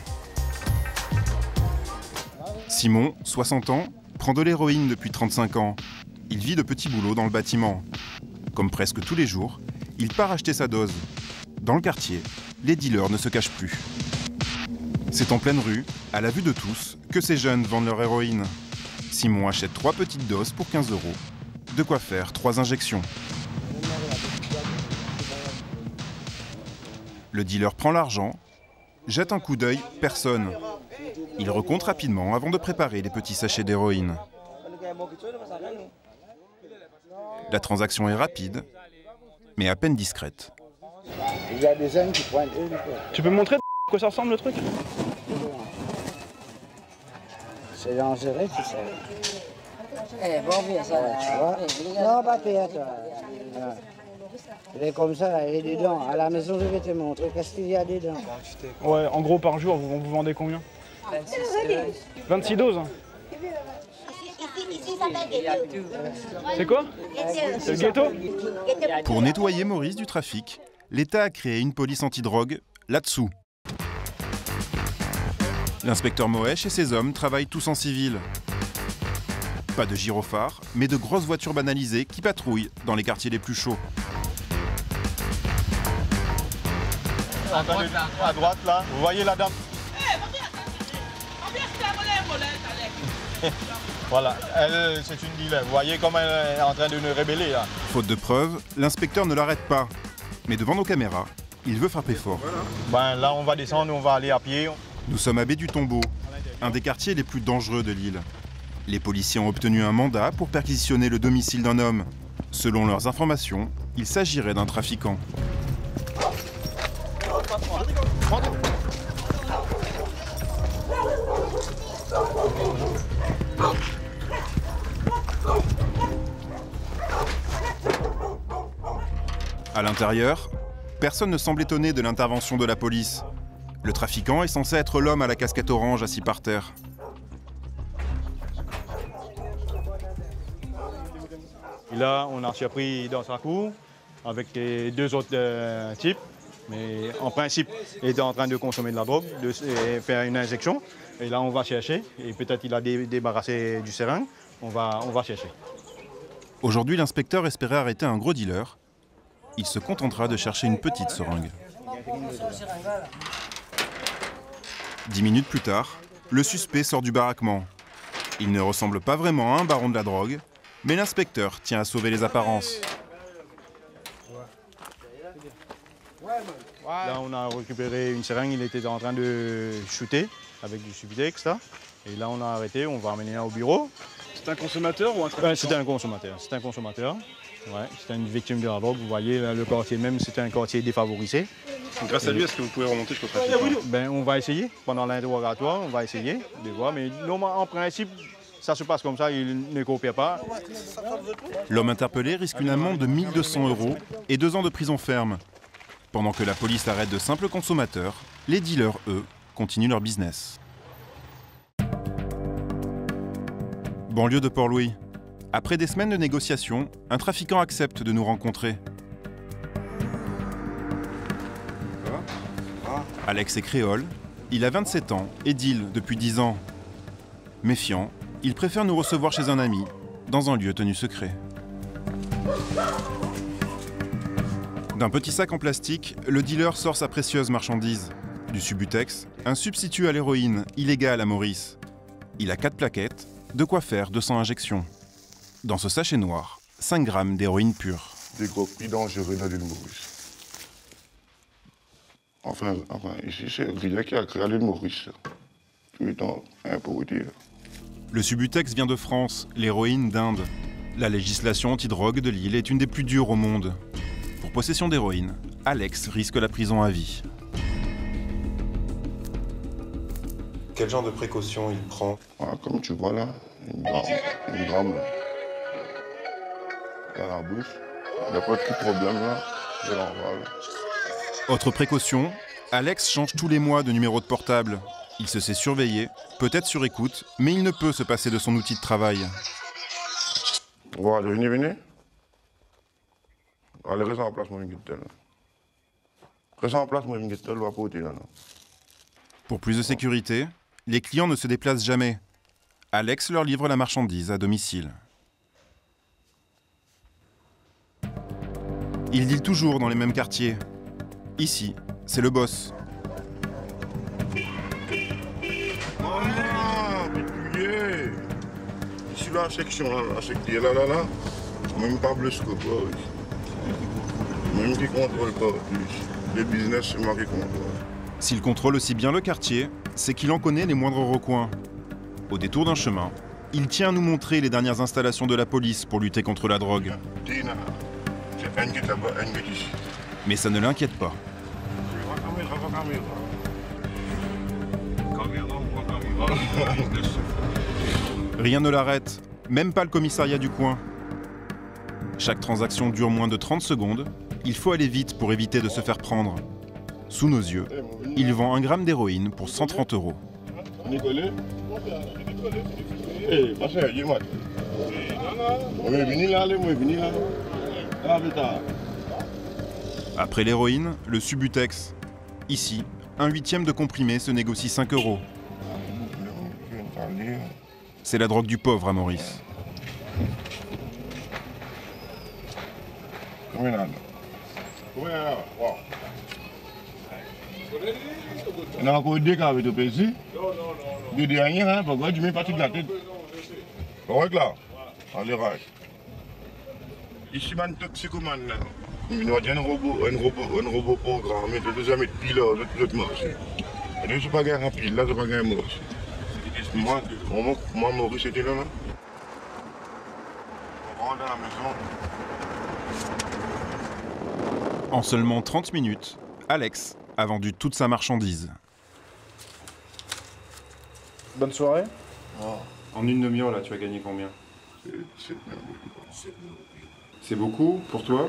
Simon, soixante ans, prend de l'héroïne depuis trente-cinq ans. Il vit de petits boulots dans le bâtiment. Comme presque tous les jours, il part acheter sa dose. Dans le quartier, les dealers ne se cachent plus. C'est en pleine rue, à la vue de tous, que ces jeunes vendent leur héroïne. Simon achète trois petites doses pour quinze euros. De quoi faire trois injections. Le dealer prend l'argent, jette un coup d'œil, personne. Il recompte rapidement avant de préparer les petits sachets d'héroïne. La transaction est rapide, mais à peine discrète. Il y a des jeunes qui pointent. Tu peux me montrer à quoi ça ressemble le truc? C'est dangereux, tu sais. Eh, bon, bien ça. Tu vois? Non, pas pire, toi. Il est comme ça, il est dedans. À la maison, je vais te montrer. Qu'est-ce qu'il y a dedans? Ouais, en gros, par jour, vous, vous vendez combien? vingt-six doses. C'est quoi? C'est le ghetto? Pour nettoyer Maurice du trafic, l'État a créé une police antidrogue là-dessous. L'inspecteur Moesh et ses hommes travaillent tous en civil. Pas de gyrophares, mais de grosses voitures banalisées qui patrouillent dans les quartiers les plus chauds. Attendez, à droite là, vous voyez la dame? Voilà, elle, c'est une dealer. Vous voyez comment elle est en train de nous rébeller là. Faute de preuves, l'inspecteur ne l'arrête pas. Mais devant nos caméras, il veut frapper fort. Ben là, on va descendre, on va aller à pied. Nous sommes à Baie du Tombeau, un des quartiers les plus dangereux de l'île. Les policiers ont obtenu un mandat pour perquisitionner le domicile d'un homme. Selon leurs informations, il s'agirait d'un trafiquant. À l'intérieur, personne ne semble étonné de l'intervention de la police. Le trafiquant est censé être l'homme à la casquette orange assis par terre. Et là, on a surpris dans sa cour avec les deux autres euh, types. Mais en principe, il était en train de consommer de la drogue, de faire une injection. Et là, on va chercher. Et peut-être qu'il a dé débarrassé du seringue. On va, on va chercher. Aujourd'hui, l'inspecteur espérait arrêter un gros dealer. Il se contentera de chercher une petite seringue. Dix minutes plus tard, le suspect sort du baraquement. Il ne ressemble pas vraiment à un baron de la drogue, mais l'inspecteur tient à sauver les apparences. Là, on a récupéré une seringue, il était en train de shooter avec du Subutex, là. Et là, on a arrêté, on va ramener au bureau. C'est un consommateur ou un trafiquant? Ouais, c'était un consommateur, c'est un consommateur. Ouais, c'était une victime de la drogue, vous voyez, là, le quartier même, c'était un quartier défavorisé. Grâce à lui, est-ce que vous pouvez remonter jusqu'au trafiquant? Ben, on va essayer, pendant l'interrogatoire, on va essayer de voir, mais normalement, en principe, ça se passe comme ça, il ne coopère pas. L'homme interpellé risque une amende de mille deux cents euros et deux ans de prison ferme. Pendant que la police arrête de simples consommateurs, les dealers, eux, continuent leur business. Banlieue de Port-Louis. Après des semaines de négociations, un trafiquant accepte de nous rencontrer. Alex est créole, il a vingt-sept ans et deal depuis dix ans. Méfiant, il préfère nous recevoir chez un ami, dans un lieu tenu secret. D'un petit sac en plastique, le dealer sort sa précieuse marchandise. Du Subutex, un substitut à l'héroïne, illégal à Maurice. Il a quatre plaquettes, de quoi faire deux cents injections. Dans ce sachet noir, cinq grammes d'héroïne pure. Des gros plus dangereux dans l'île Maurice. Enfin, enfin ici, c'est Villa qui a créé l'île Maurice. Tout étant un pour dire. Le Subutex vient de France, l'héroïne d'Inde. La législation antidrogue de l'île est une des plus dures au monde. Pour possession d'héroïne, Alex risque la prison à vie. Quel genre de précautions il prend? Ah, comme tu vois là, une gramme, une gramme là. Dans la bouche. Il n'y a pas de petit problème là, je l'envoie. Autre précaution, Alex change tous les mois de numéro de portable. Il se sait surveiller, peut-être sur écoute, mais il ne peut se passer de son outil de travail. Voilà, venez, venez. Allez, restez en place, moi, je vais là. Restez en place, moi, je vais là, côté là. Pour plus de sécurité, les clients ne se déplacent jamais. Alex leur livre la marchandise à domicile. Il deal toujours dans les mêmes quartiers. Ici, c'est le boss. Ah, pétulier. Ici, la section, là, la section, là, là, là. Même pas le scope, là. Même qui contrôle pas. Les business, c'est moi qui contrôle. S'il contrôle aussi bien le quartier, c'est qu'il en connaît les moindres recoins. Au détour d'un chemin, il tient à nous montrer les dernières installations de la police pour lutter contre la drogue. Mais ça ne l'inquiète pas. Rien ne l'arrête, même pas le commissariat du coin. Chaque transaction dure moins de trente secondes, il faut aller vite pour éviter de se faire prendre. Sous nos yeux, il vend un gramme d'héroïne pour cent trente euros. Après l'héroïne, le Subutex. Ici, un huitième de comprimé se négocie cinq euros. C'est la drogue du pauvre à Maurice. On a encore deux cas avec le P C. Deux derniers, hein, pourquoi tu mets pas toute la tête? Correct là? Allez, rage. Ici, man, toxicomane là. Il y a un robot, un robot, un robot programmé de deux mettre pile là, l'autre marché. Et là, je ne pas gagner un pile, là, je ne pas gagner un Maurice. Moi, moi, Maurice était là, là. On rentre dans la maison. En seulement trente minutes, Alex a vendu toute sa marchandise. Bonne soirée. Oh. En une demi-heure, là, tu as gagné combien? C'est beaucoup pour toi?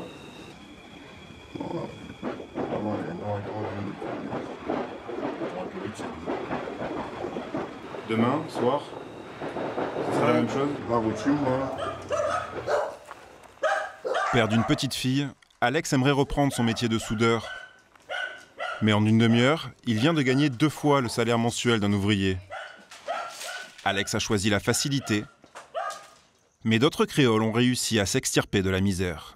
Demain, soir, c'est la même chose? Père d'une petite fille, Alex aimerait reprendre son métier de soudeur. Mais en une demi-heure, il vient de gagner deux fois le salaire mensuel d'un ouvrier. Alex a choisi la facilité, mais d'autres créoles ont réussi à s'extirper de la misère.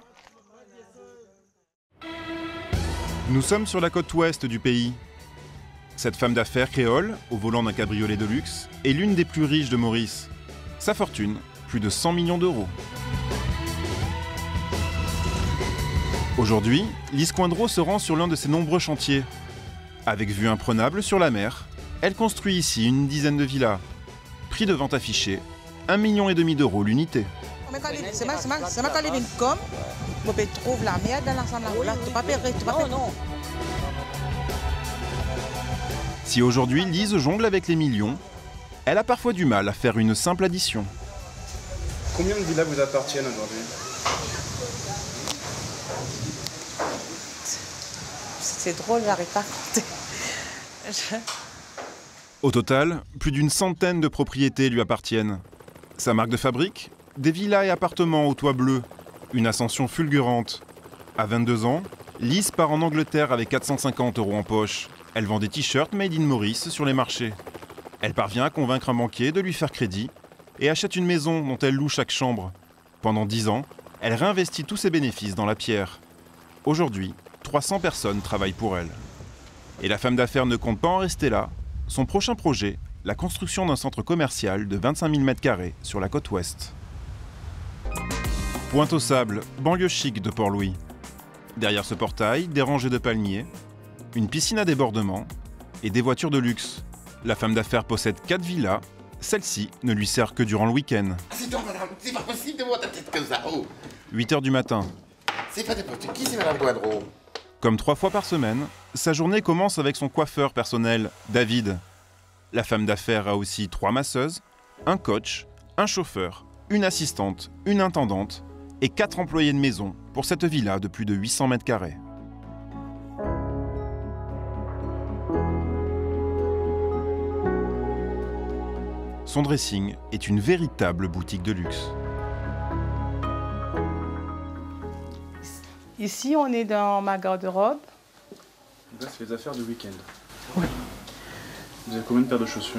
Nous sommes sur la côte ouest du pays. Cette femme d'affaires créole, au volant d'un cabriolet de luxe, est l'une des plus riches de Maurice. Sa fortune, plus de cent millions d'euros. Aujourd'hui, Lise Coindreau se rend sur l'un de ses nombreux chantiers. Avec vue imprenable sur la mer, elle construit ici une dizaine de villas. Prix de vente affiché, un million et demi d'euros l'unité. C'est ma quand les vignes comme, on peut trouver la merde dans l'ensemble là, tu vas perdre, tu vas perdre. Non, non. Si aujourd'hui Lise jongle avec les millions, elle a parfois du mal à faire une simple addition. Combien de villas vous appartiennent aujourd'hui? C'est drôle, j'arrive pas à compter. Je... Au total, plus d'une centaine de propriétés lui appartiennent. Sa marque de fabrique, des villas et appartements au toit bleu, une ascension fulgurante. À vingt-deux ans, Lise part en Angleterre avec quatre cent cinquante euros en poche. Elle vend des t-shirts made in Maurice sur les marchés. Elle parvient à convaincre un banquier de lui faire crédit et achète une maison dont elle loue chaque chambre. Pendant dix ans, elle réinvestit tous ses bénéfices dans la pierre. Aujourd'hui, trois cents personnes travaillent pour elle. Et la femme d'affaires ne compte pas en rester là. Son prochain projet, la construction d'un centre commercial de vingt-cinq mille mètres carrés sur la côte ouest. Pointe-aux-Sables, banlieue chic de Port-Louis. Derrière ce portail, des rangées de palmiers, une piscine à débordement et des voitures de luxe. La femme d'affaires possède quatre villas. Celle-ci ne lui sert que durant le week-end. C'est toi, madame, c'est pas possible de voir ta tête comme ça. Oh. huit heures du matin. C'est pas n'importe qui, c'est madame Coindreau. Comme trois fois par semaine, sa journée commence avec son coiffeur personnel, David. La femme d'affaires a aussi trois masseuses, un coach, un chauffeur, une assistante, une intendante et quatre employés de maison pour cette villa de plus de huit cents mètres carrés. Son dressing est une véritable boutique de luxe. Ici, on est dans ma garde-robe. Là, c'est les affaires du week-end. Oui. Vous avez combien de paires de chaussures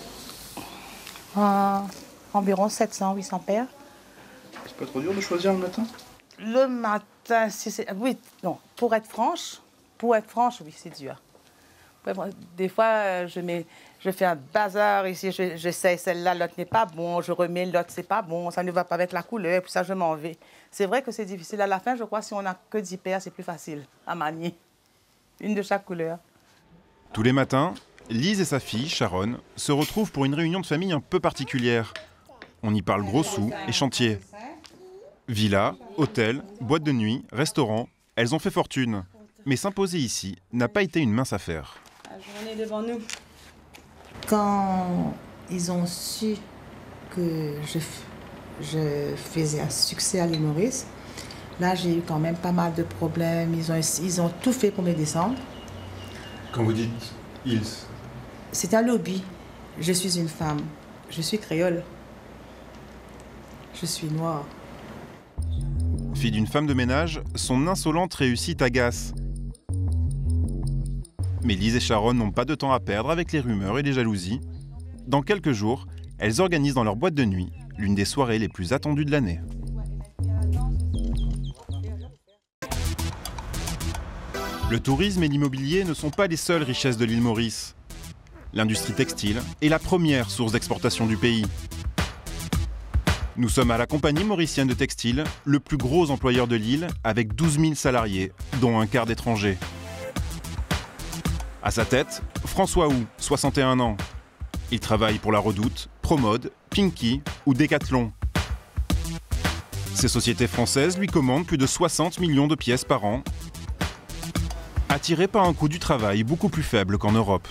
hein? euh, Environ sept cents, huit cents paires. C'est pas trop dur de choisir le matin? Le matin, si c'est... Oui, non. Pour être franche, pour être franche, oui, c'est dur. Des fois, je, mets, je fais un bazar ici, je, j'essaie celle-là, l'autre n'est pas bon, je remets l'autre, c'est pas bon, ça ne va pas avec la couleur, puis ça, je m'en vais. C'est vrai que c'est difficile. À la fin, je crois que si on n'a que dix paires, c'est plus facile à manier. Une de chaque couleur. Tous les matins, Lise et sa fille, Sharon, se retrouvent pour une réunion de famille un peu particulière. On y parle gros sous et chantier. Villa, hôtel, boîte de nuit, restaurant, elles ont fait fortune. Mais s'imposer ici n'a pas été une mince affaire. La journée devant nous. Quand ils ont su que je, je faisais un succès à l'île Maurice, là j'ai eu quand même pas mal de problèmes. Ils ont, ils ont tout fait pour me descendre. Quand vous dites ils? C'est un lobby. Je suis une femme. Je suis créole. je suis noire. Fille d'une femme de ménage, son insolente réussite agace. Mais Lise et Sharon n'ont pas de temps à perdre avec les rumeurs et les jalousies. Dans quelques jours, elles organisent dans leur boîte de nuit l'une des soirées les plus attendues de l'année. Le tourisme et l'immobilier ne sont pas les seules richesses de l'île Maurice. L'industrie textile est la première source d'exportation du pays. Nous sommes à la compagnie mauricienne de textile, le plus gros employeur de l'île, avec douze mille salariés, dont un quart d'étrangers. À sa tête, François Hou, soixante et un ans. Il travaille pour La Redoute, Promode, Pinky ou Decathlon. Ces sociétés françaises lui commandent plus de soixante millions de pièces par an, attirées par un coût du travail beaucoup plus faible qu'en Europe.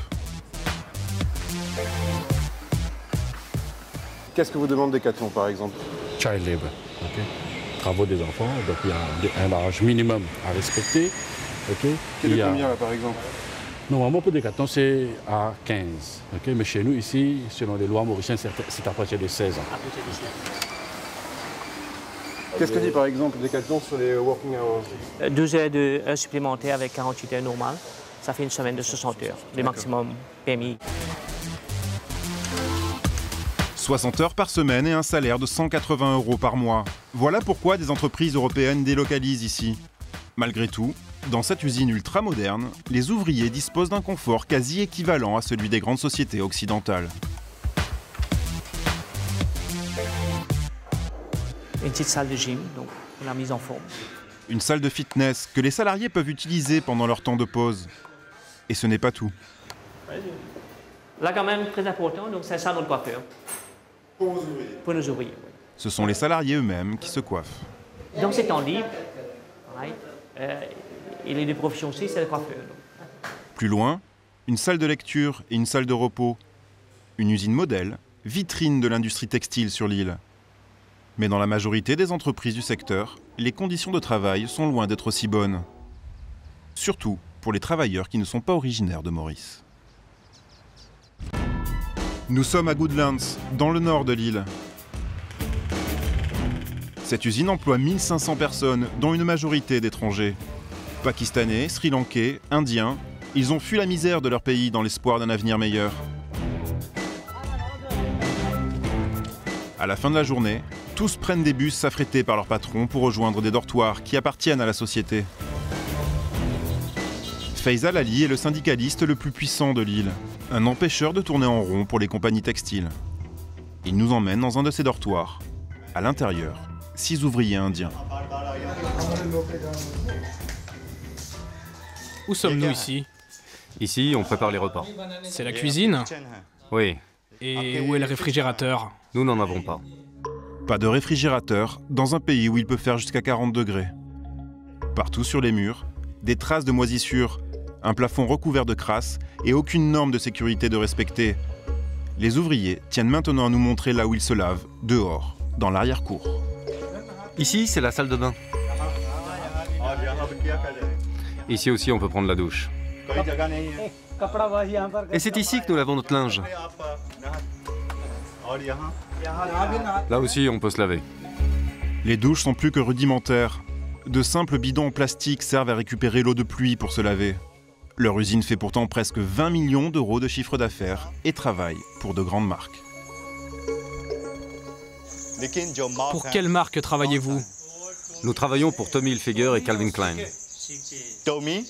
Qu'est-ce que vous demande Decathlon, par exemple? Child labor, okay. Travaux des enfants, donc il y a un âge minimum à respecter. Okay. Quel est a... combien, là, par exemple? Normalement, pour Decathlon, c'est à quinze. Okay. Mais chez nous, ici, selon les lois mauriciennes, c'est à partir de seize ans. Qu'est-ce que dit, par exemple, Decathlon sur les working hours? douze heures de heures supplémentaires avec quarante-huit heures normales. Ça fait une semaine de soixante heures, le maximum permis. soixante heures par semaine et un salaire de cent quatre-vingts euros par mois. Voilà pourquoi des entreprises européennes délocalisent ici. Malgré tout, dans cette usine ultra-moderne, les ouvriers disposent d'un confort quasi équivalent à celui des grandes sociétés occidentales. Une petite salle de gym, donc pour la mise en forme. Une salle de fitness que les salariés peuvent utiliser pendant leur temps de pause. Et ce n'est pas tout. Là, quand même, très important, donc c'est ça notre coiffeur. Pour nos ouvriers. Pour nos ouvriers, oui. Ce sont les salariés eux-mêmes qui se coiffent. Dans ces temps libres, right, euh, et les deux professions aussi, c'est le coiffeur. Donc. Plus loin, une salle de lecture et une salle de repos. Une usine modèle, vitrine de l'industrie textile sur l'île. Mais dans la majorité des entreprises du secteur, les conditions de travail sont loin d'être aussi bonnes. Surtout pour les travailleurs qui ne sont pas originaires de Maurice. Nous sommes à Goodlands, dans le nord de l'île. Cette usine emploie mille cinq cents personnes, dont une majorité d'étrangers. Pakistanais, Sri-Lankais, Indiens, ils ont fui la misère de leur pays dans l'espoir d'un avenir meilleur. À la fin de la journée, tous prennent des bus affrétés par leur patron pour rejoindre des dortoirs qui appartiennent à la société. Faisal Ali est le syndicaliste le plus puissant de l'île, un empêcheur de tourner en rond pour les compagnies textiles. Il nous emmène dans un de ses dortoirs. À l'intérieur, six ouvriers indiens. Où sommes-nous ici? Ici, on prépare les repas. C'est la cuisine? Oui. Et où est le réfrigérateur? Nous n'en avons pas. Pas de réfrigérateur dans un pays où il peut faire jusqu'à quarante degrés. Partout sur les murs, des traces de moisissure, un plafond recouvert de crasse et aucune norme de sécurité de respecter. Les ouvriers tiennent maintenant à nous montrer là où ils se lavent, dehors, dans l'arrière-cour. Ici, c'est la salle de bain. Ici aussi, on peut prendre la douche. Et c'est ici que nous lavons notre linge. Là aussi, on peut se laver. Les douches sont plus que rudimentaires. De simples bidons en plastique servent à récupérer l'eau de pluie pour se laver. Leur usine fait pourtant presque vingt millions d'euros de chiffre d'affaires et travaille pour de grandes marques. Pour quelle marque travaillez-vous? Nous travaillons pour Tommy Hilfiger et Calvin Klein. Tommy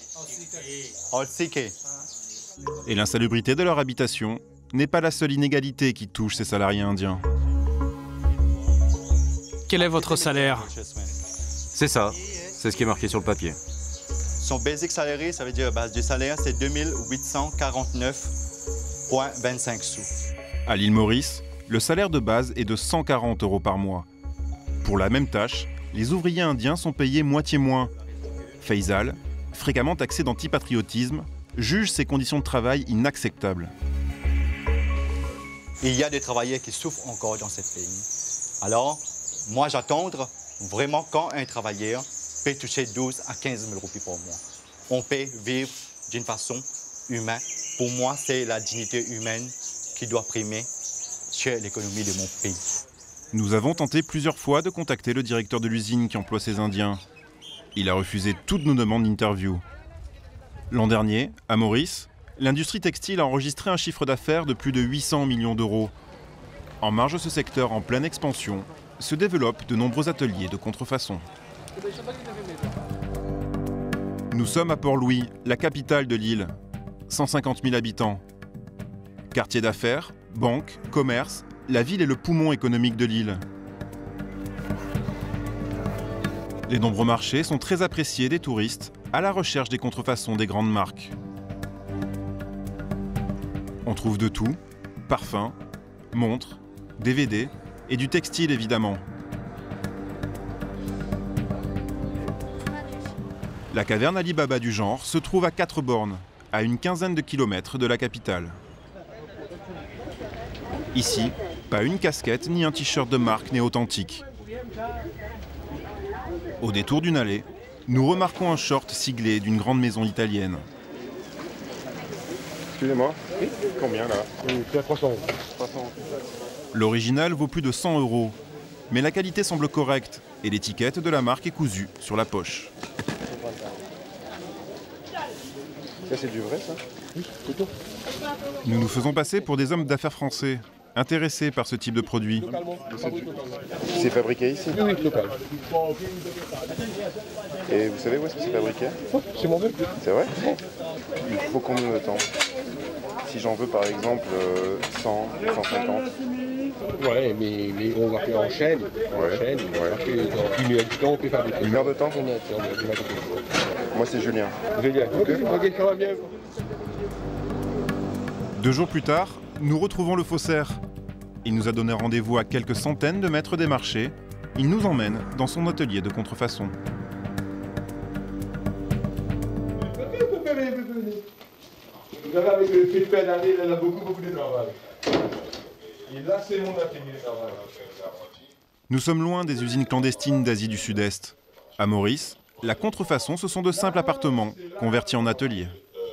Et l'insalubrité de leur habitation n'est pas la seule inégalité qui touche ces salariés indiens. Quel est votre salaire? C'est ça, c'est ce qui est marqué sur le papier. Son basic salary, ça veut dire base du salaire, c'est deux mille huit cent quarante-neuf virgule vingt-cinq sous. À l'île Maurice, le salaire de base est de cent quarante euros par mois. Pour la même tâche, les ouvriers indiens sont payés moitié moins. Faisal, fréquemment taxé d'antipatriotisme, juge ces conditions de travail inacceptables. Il y a des travailleurs qui souffrent encore dans ce pays. Alors, moi j'attends vraiment quand un travailleur peut toucher douze à quinze mille roupies par mois. On peut vivre d'une façon humaine. Pour moi, c'est la dignité humaine qui doit primer sur l'économie de mon pays. Nous avons tenté plusieurs fois de contacter le directeur de l'usine qui emploie ces Indiens. Il a refusé toutes nos demandes d'interview. L'an dernier, à Maurice, l'industrie textile a enregistré un chiffre d'affaires de plus de huit cents millions d'euros. En marge de ce secteur en pleine expansion, se développent de nombreux ateliers de contrefaçon. Nous sommes à Port-Louis, la capitale de l'île. cent cinquante mille habitants. Quartier d'affaires, banques, commerce, la ville est le poumon économique de l'île. Les nombreux marchés sont très appréciés des touristes à la recherche des contrefaçons des grandes marques. On trouve de tout, parfums, montres, D V D et du textile évidemment. La caverne Ali Baba du genre se trouve à quatre bornes, à une quinzaine de kilomètres de la capitale. Ici, pas une casquette ni un t-shirt de marque n'est authentique. Au détour d'une allée, nous remarquons un short siglé d'une grande maison italienne. Excusez-moi, combien là? C'est trois cents euros. L'original vaut plus de cent euros, mais la qualité semble correcte et l'étiquette de la marque est cousue sur la poche. Ça c'est du vrai ça? Oui, plutôt. Nous nous faisons passer pour des hommes d'affaires français, intéressés par ce type de produit. C'est fabriqué ici? Oui, oui, local. Et vous savez où est-ce que c'est fabriqué? C'est mon même. C'est vrai? Il faut combien de temps? Si j'en veux par exemple cent, cent cinquante. Ouais, mais, mais on va faire en chaîne. Ouais. En chaîne, Ouais. Dans une heure de temps, on peut fabriquer. Une heure de temps? Moi c'est Julien. Julien, ok, ok, ça va bien. Deux jours plus tard, nous retrouvons le faussaire. Il nous a donné rendez-vous à quelques centaines de mètres des marchés. Il nous emmène dans son atelier de contrefaçon. Vous avez avec le fait d'année, il y a beaucoup, beaucoup de travail. Et là, c'est mon atelier de travail. Nous sommes loin des usines clandestines d'Asie du Sud-Est. À Maurice, la contrefaçon, ce sont de simples appartements convertis en ateliers.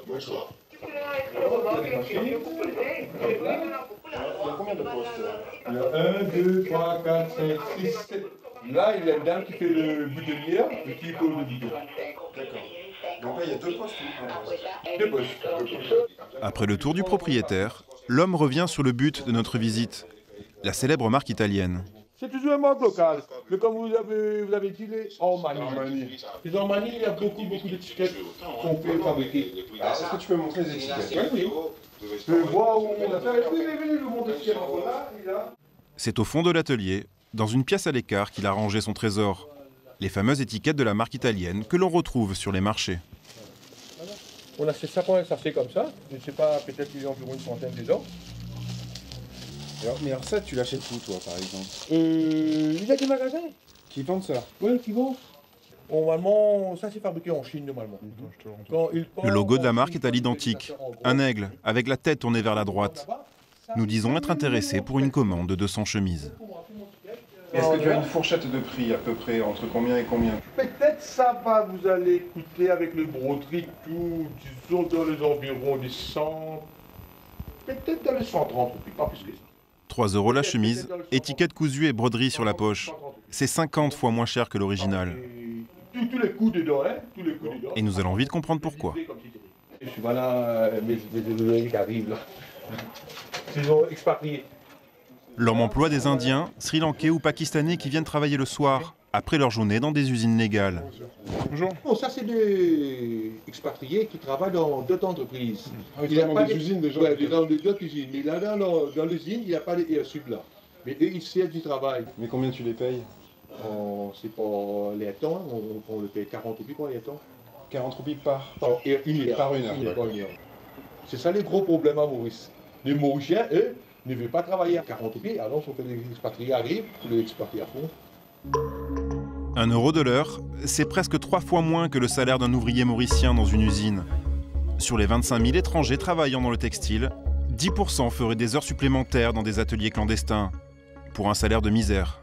Il y a un, deux, trois, quatre, cinq, six, sept. Là, il y a une dame qui fait le boutonnière et qui pose le bouton. D'accord. Donc là, il y a deux postes. Deux postes. Après le tour du propriétaire, l'homme revient sur le but de notre visite, la célèbre marque italienne. C'est toujours une marque locale, mais comme vous avez, vous avez dit, les Ormani. Les Ormani, il y a beaucoup, beaucoup d'étiquettes qu'on peut fabriquer. Ah, est-ce que tu peux montrer les étiquettes? Oui, oui. Je peux voir où on a fait. Oui, oui, oui, le monde étiquette là, là. C'est au fond de l'atelier, dans une pièce à l'écart, qu'il a rangé son trésor. Les fameuses étiquettes de la marque italienne que l'on retrouve sur les marchés. On a fait ça quand ça fait comme ça. Je ne sais pas, peut-être qu'il y a environ une centaine dedans. Alors, mais alors ça, tu l'achètes où toi par exemple? Euh, il y a des magasins. Qui vendent ça? Oui, qui vendent. Normalement, ça c'est fabriqué en Chine normalement. Quand il Le logo de la marque est à l'identique, un aigle avec la tête tournée vers la droite. Nous disons être intéressés pour une commande de deux cents chemises. Est-ce que tu as une fourchette de prix à peu près, entre combien et combien? Peut-être ça va vous allez coûter avec le broderie tout, disons dans les environs des cent, peut-être dans les cent trente roupies, pas plus que ça. trois euros la chemise, étiquette cousue et broderie sur la poche. C'est cinquante fois moins cher que l'original. Tous, tous les coups dedans, hein, tous les coups dedans. Et nous allons vite comprendre pourquoi. Je suis voilà mes mes qui arrivent là. Ils ont expatrié. L'homme emploie des Indiens, Sri Lankais ou Pakistanais qui viennent travailler le soir, après leur journée dans des usines légales. Bonjour. Bon, ça c'est des expatriés qui travaillent dans d'autres entreprises. Ah, il y a pas des usines déjà. Ouais, dans d'autres usines. Mais là, dans, dans l'usine, il n'y a pas les sub là. Mais eux, ils servent du travail. Mais combien tu les payes? Oh, c'est pour les temps, on, on le paye quarante roupies pour les temps. quarante roupies par, par une heure. Par une heure. Une heure, par une heure. C'est ça les gros problèmes à Maurice. Les Mauriciens, eux, ne veulent pas travailler à quarante roupies, alors on fait les expatriés arrivent, pour les expatriés à fond. Un euro de l'heure, c'est presque trois fois moins que le salaire d'un ouvrier mauricien dans une usine. Sur les vingt-cinq mille étrangers travaillant dans le textile, dix pour cent feraient des heures supplémentaires dans des ateliers clandestins, pour un salaire de misère.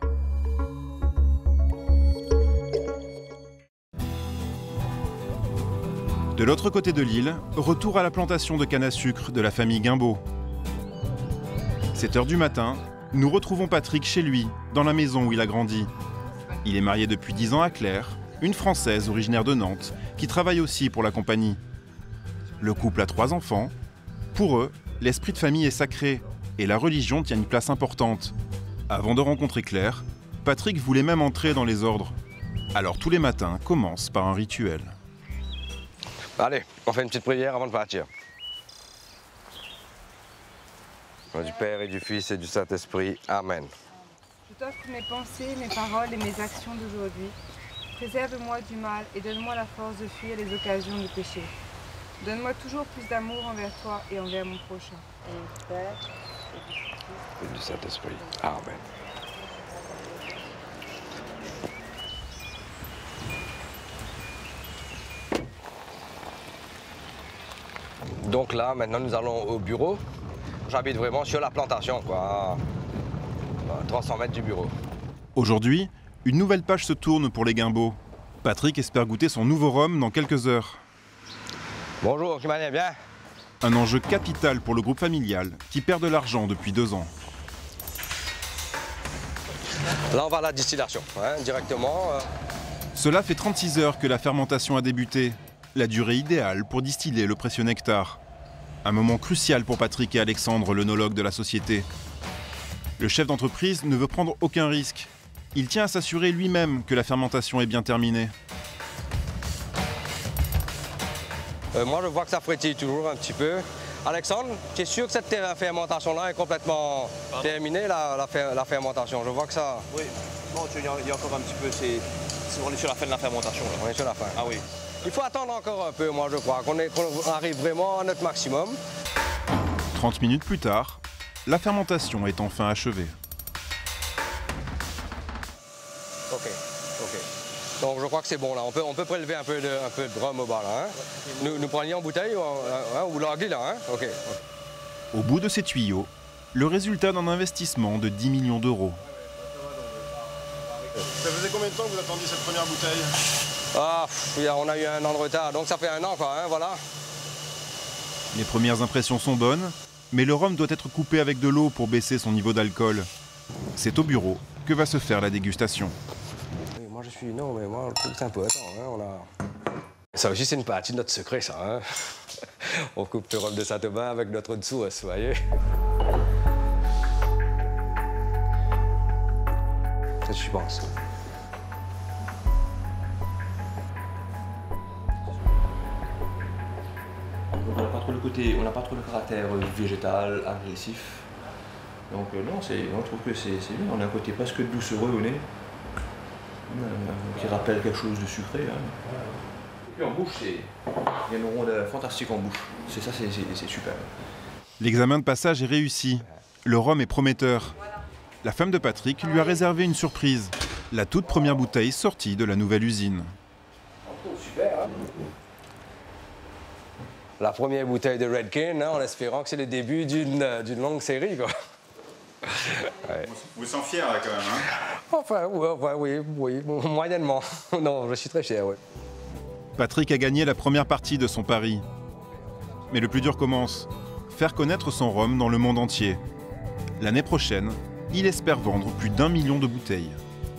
De l'autre côté de l'île, retour à la plantation de canne à sucre de la famille Guimbaud. sept heures du matin, Nous retrouvons Patrick chez lui, dans la maison où il a grandi. Il est marié depuis dix ans à Claire, une Française originaire de Nantes, qui travaille aussi pour la compagnie. Le couple a trois enfants. Pour eux, l'esprit de famille est sacré et la religion tient une place importante. Avant de rencontrer Claire, Patrick voulait même entrer dans les ordres. Alors tous les matins commencent par un rituel. Allez, on fait une petite prière avant de partir. Au nom du Père et du Fils et du Saint-Esprit. Amen. Je t'offre mes pensées, mes paroles et mes actions d'aujourd'hui. Préserve-moi du mal et donne-moi la force de fuir les occasions de péché. Donne-moi toujours plus d'amour envers toi et envers mon prochain. Et du Père et du Saint-Esprit. Amen. Donc là, maintenant, nous allons au bureau. J'habite vraiment sur la plantation, quoi, à trois cents mètres du bureau. Aujourd'hui, une nouvelle page se tourne pour les Guimbaud. Patrick espère goûter son nouveau rhum dans quelques heures. Bonjour, tu m'allais bien? Un enjeu capital pour le groupe familial qui perd de l'argent depuis deux ans. Là, on va à la distillation, hein, directement. Euh... Cela fait trente-six heures que la fermentation a débuté. La durée idéale pour distiller le précieux nectar. Un moment crucial pour Patrick et Alexandre, l'œnologue de la société. Le chef d'entreprise ne veut prendre aucun risque. Il tient à s'assurer lui-même que la fermentation est bien terminée. Euh, moi, je vois que ça frétille toujours un petit peu. Alexandre, tu es sûr que cette fermentation-là est complètement Pardon terminée, la, la, fer la fermentation? Je vois que ça... Oui, bon, il y, y a encore un petit peu, c'est on est sur la fin de la fermentation. Là. On est sur la fin. Ah oui. Il faut attendre encore un peu, moi, je crois, qu'on qu'on arrive vraiment à notre maximum. trente minutes plus tard, la fermentation est enfin achevée. Ok, ok. Donc je crois que c'est bon là, on peut, on peut prélever un peu de, un peu de rhum au bas là. Hein. Nous, nous prenions en bouteille ou, hein, ou l'anglais là, hein. Ok. Au bout de ces tuyaux, le résultat d'un investissement de dix millions d'euros. Ça faisait combien de temps que vous attendiez cette première bouteille? Ah, pff, on a eu un an de retard, donc ça fait un an quoi, hein, voilà. Les premières impressions sont bonnes, mais le rhum doit être coupé avec de l'eau pour baisser son niveau d'alcool. C'est au bureau que va se faire la dégustation. Oui, moi je suis... Non, mais moi je trouve que c'est un peu... Attends, hein, on a... Ça aussi c'est une partie de notre secret, ça. Hein. On coupe le rhum de Saint-Aubin avec notre dessous, vous voyez. Ça, je pense. On n'a pas trop le côté, on n'a pas trop le caractère végétal, agressif. Donc euh, non, on trouve que c'est bien. On a un côté presque doucereux au nez, euh, qui rappelle quelque chose de sucré. Hein. Et puis en bouche, il y a une ronde fantastique en bouche. C'est ça, c'est super. L'examen de passage est réussi. Le rhum est prometteur. La femme de Patrick lui a réservé une surprise. La toute première bouteille sortie de la nouvelle usine. Super, hein. La première bouteille de Redkin, hein, en espérant que c'est le début d'une d'une longue série, quoi. Ouais. Vous vous sentez fier, là, quand même, hein? Enfin, ouais, ouais, oui, oui, moyennement. Non, je suis très fier, oui. Patrick a gagné la première partie de son pari. Mais le plus dur commence. Faire connaître son rhum dans le monde entier. L'année prochaine, il espère vendre plus d'un million de bouteilles.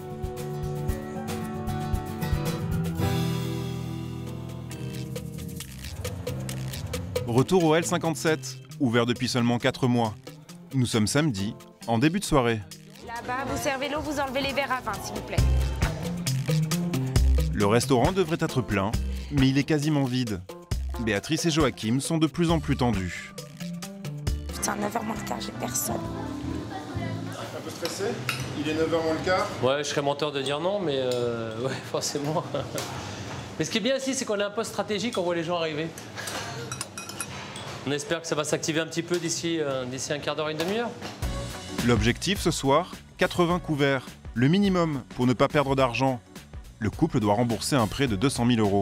Retour au L cinquante-sept, ouvert depuis seulement quatre mois. Nous sommes samedi, en début de soirée. Là-bas, vous servez l'eau, vous enlevez les verres à vin, s'il vous plaît. Le restaurant devrait être plein, mais il est quasiment vide. Béatrice et Joachim sont de plus en plus tendus. Putain, neuf heures moins le quart, j'ai personne. Un peu stressé? Il est neuf heures moins le quart? Ouais, je serais menteur de dire non, mais euh, ouais, forcément. Mais ce qui est bien ici, c'est qu'on est un poste stratégique, on voit les gens arriver. On espère que ça va s'activer un petit peu d'ici euh, d'ici un quart d'heure, une demi-heure. L'objectif ce soir, quatre-vingts couverts, le minimum pour ne pas perdre d'argent. Le couple doit rembourser un prêt de deux cent mille euros.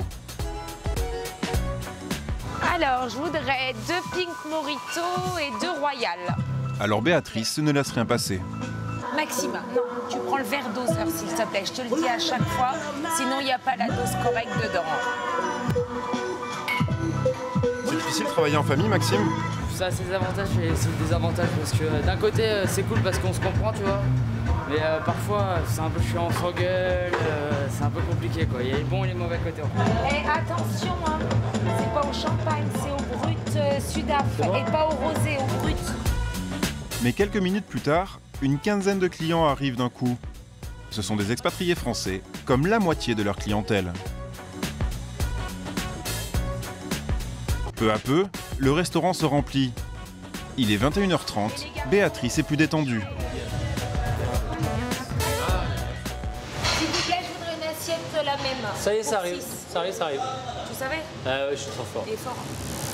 Alors, je voudrais deux Pink Morito et deux Royal. Alors Béatrice ne laisse rien passer. Maxima, non, tu prends le verre doseur, s'il te plaît. Je te le dis à chaque fois, sinon il n'y a pas la dose correcte dedans. difficile de travailler en famille, Maxime? Ça a ses avantages et ses désavantages parce que euh, d'un côté euh, c'est cool parce qu'on se comprend, tu vois. Mais euh, parfois c'est un peu chiant, on s'engueule, euh, c'est un peu compliqué quoi. Il y a les bons et les mauvais côtés. Et attention, hein, c'est pas au champagne, c'est au brut euh, Sudaf et pas au rosé, au brut. Mais quelques minutes plus tard, une quinzaine de clients arrivent d'un coup. Ce sont des expatriés français, comme la moitié de leur clientèle. Peu à peu, le restaurant se remplit. Il est vingt et une heures trente, Béatrice est plus détendue. S'il vous plaît, je voudrais une assiette la même. Ça y est, ça Pour arrive. six. Ça arrive, ça arrive. Tu savais? Ah ouais, je suis trop fort. Il est fort.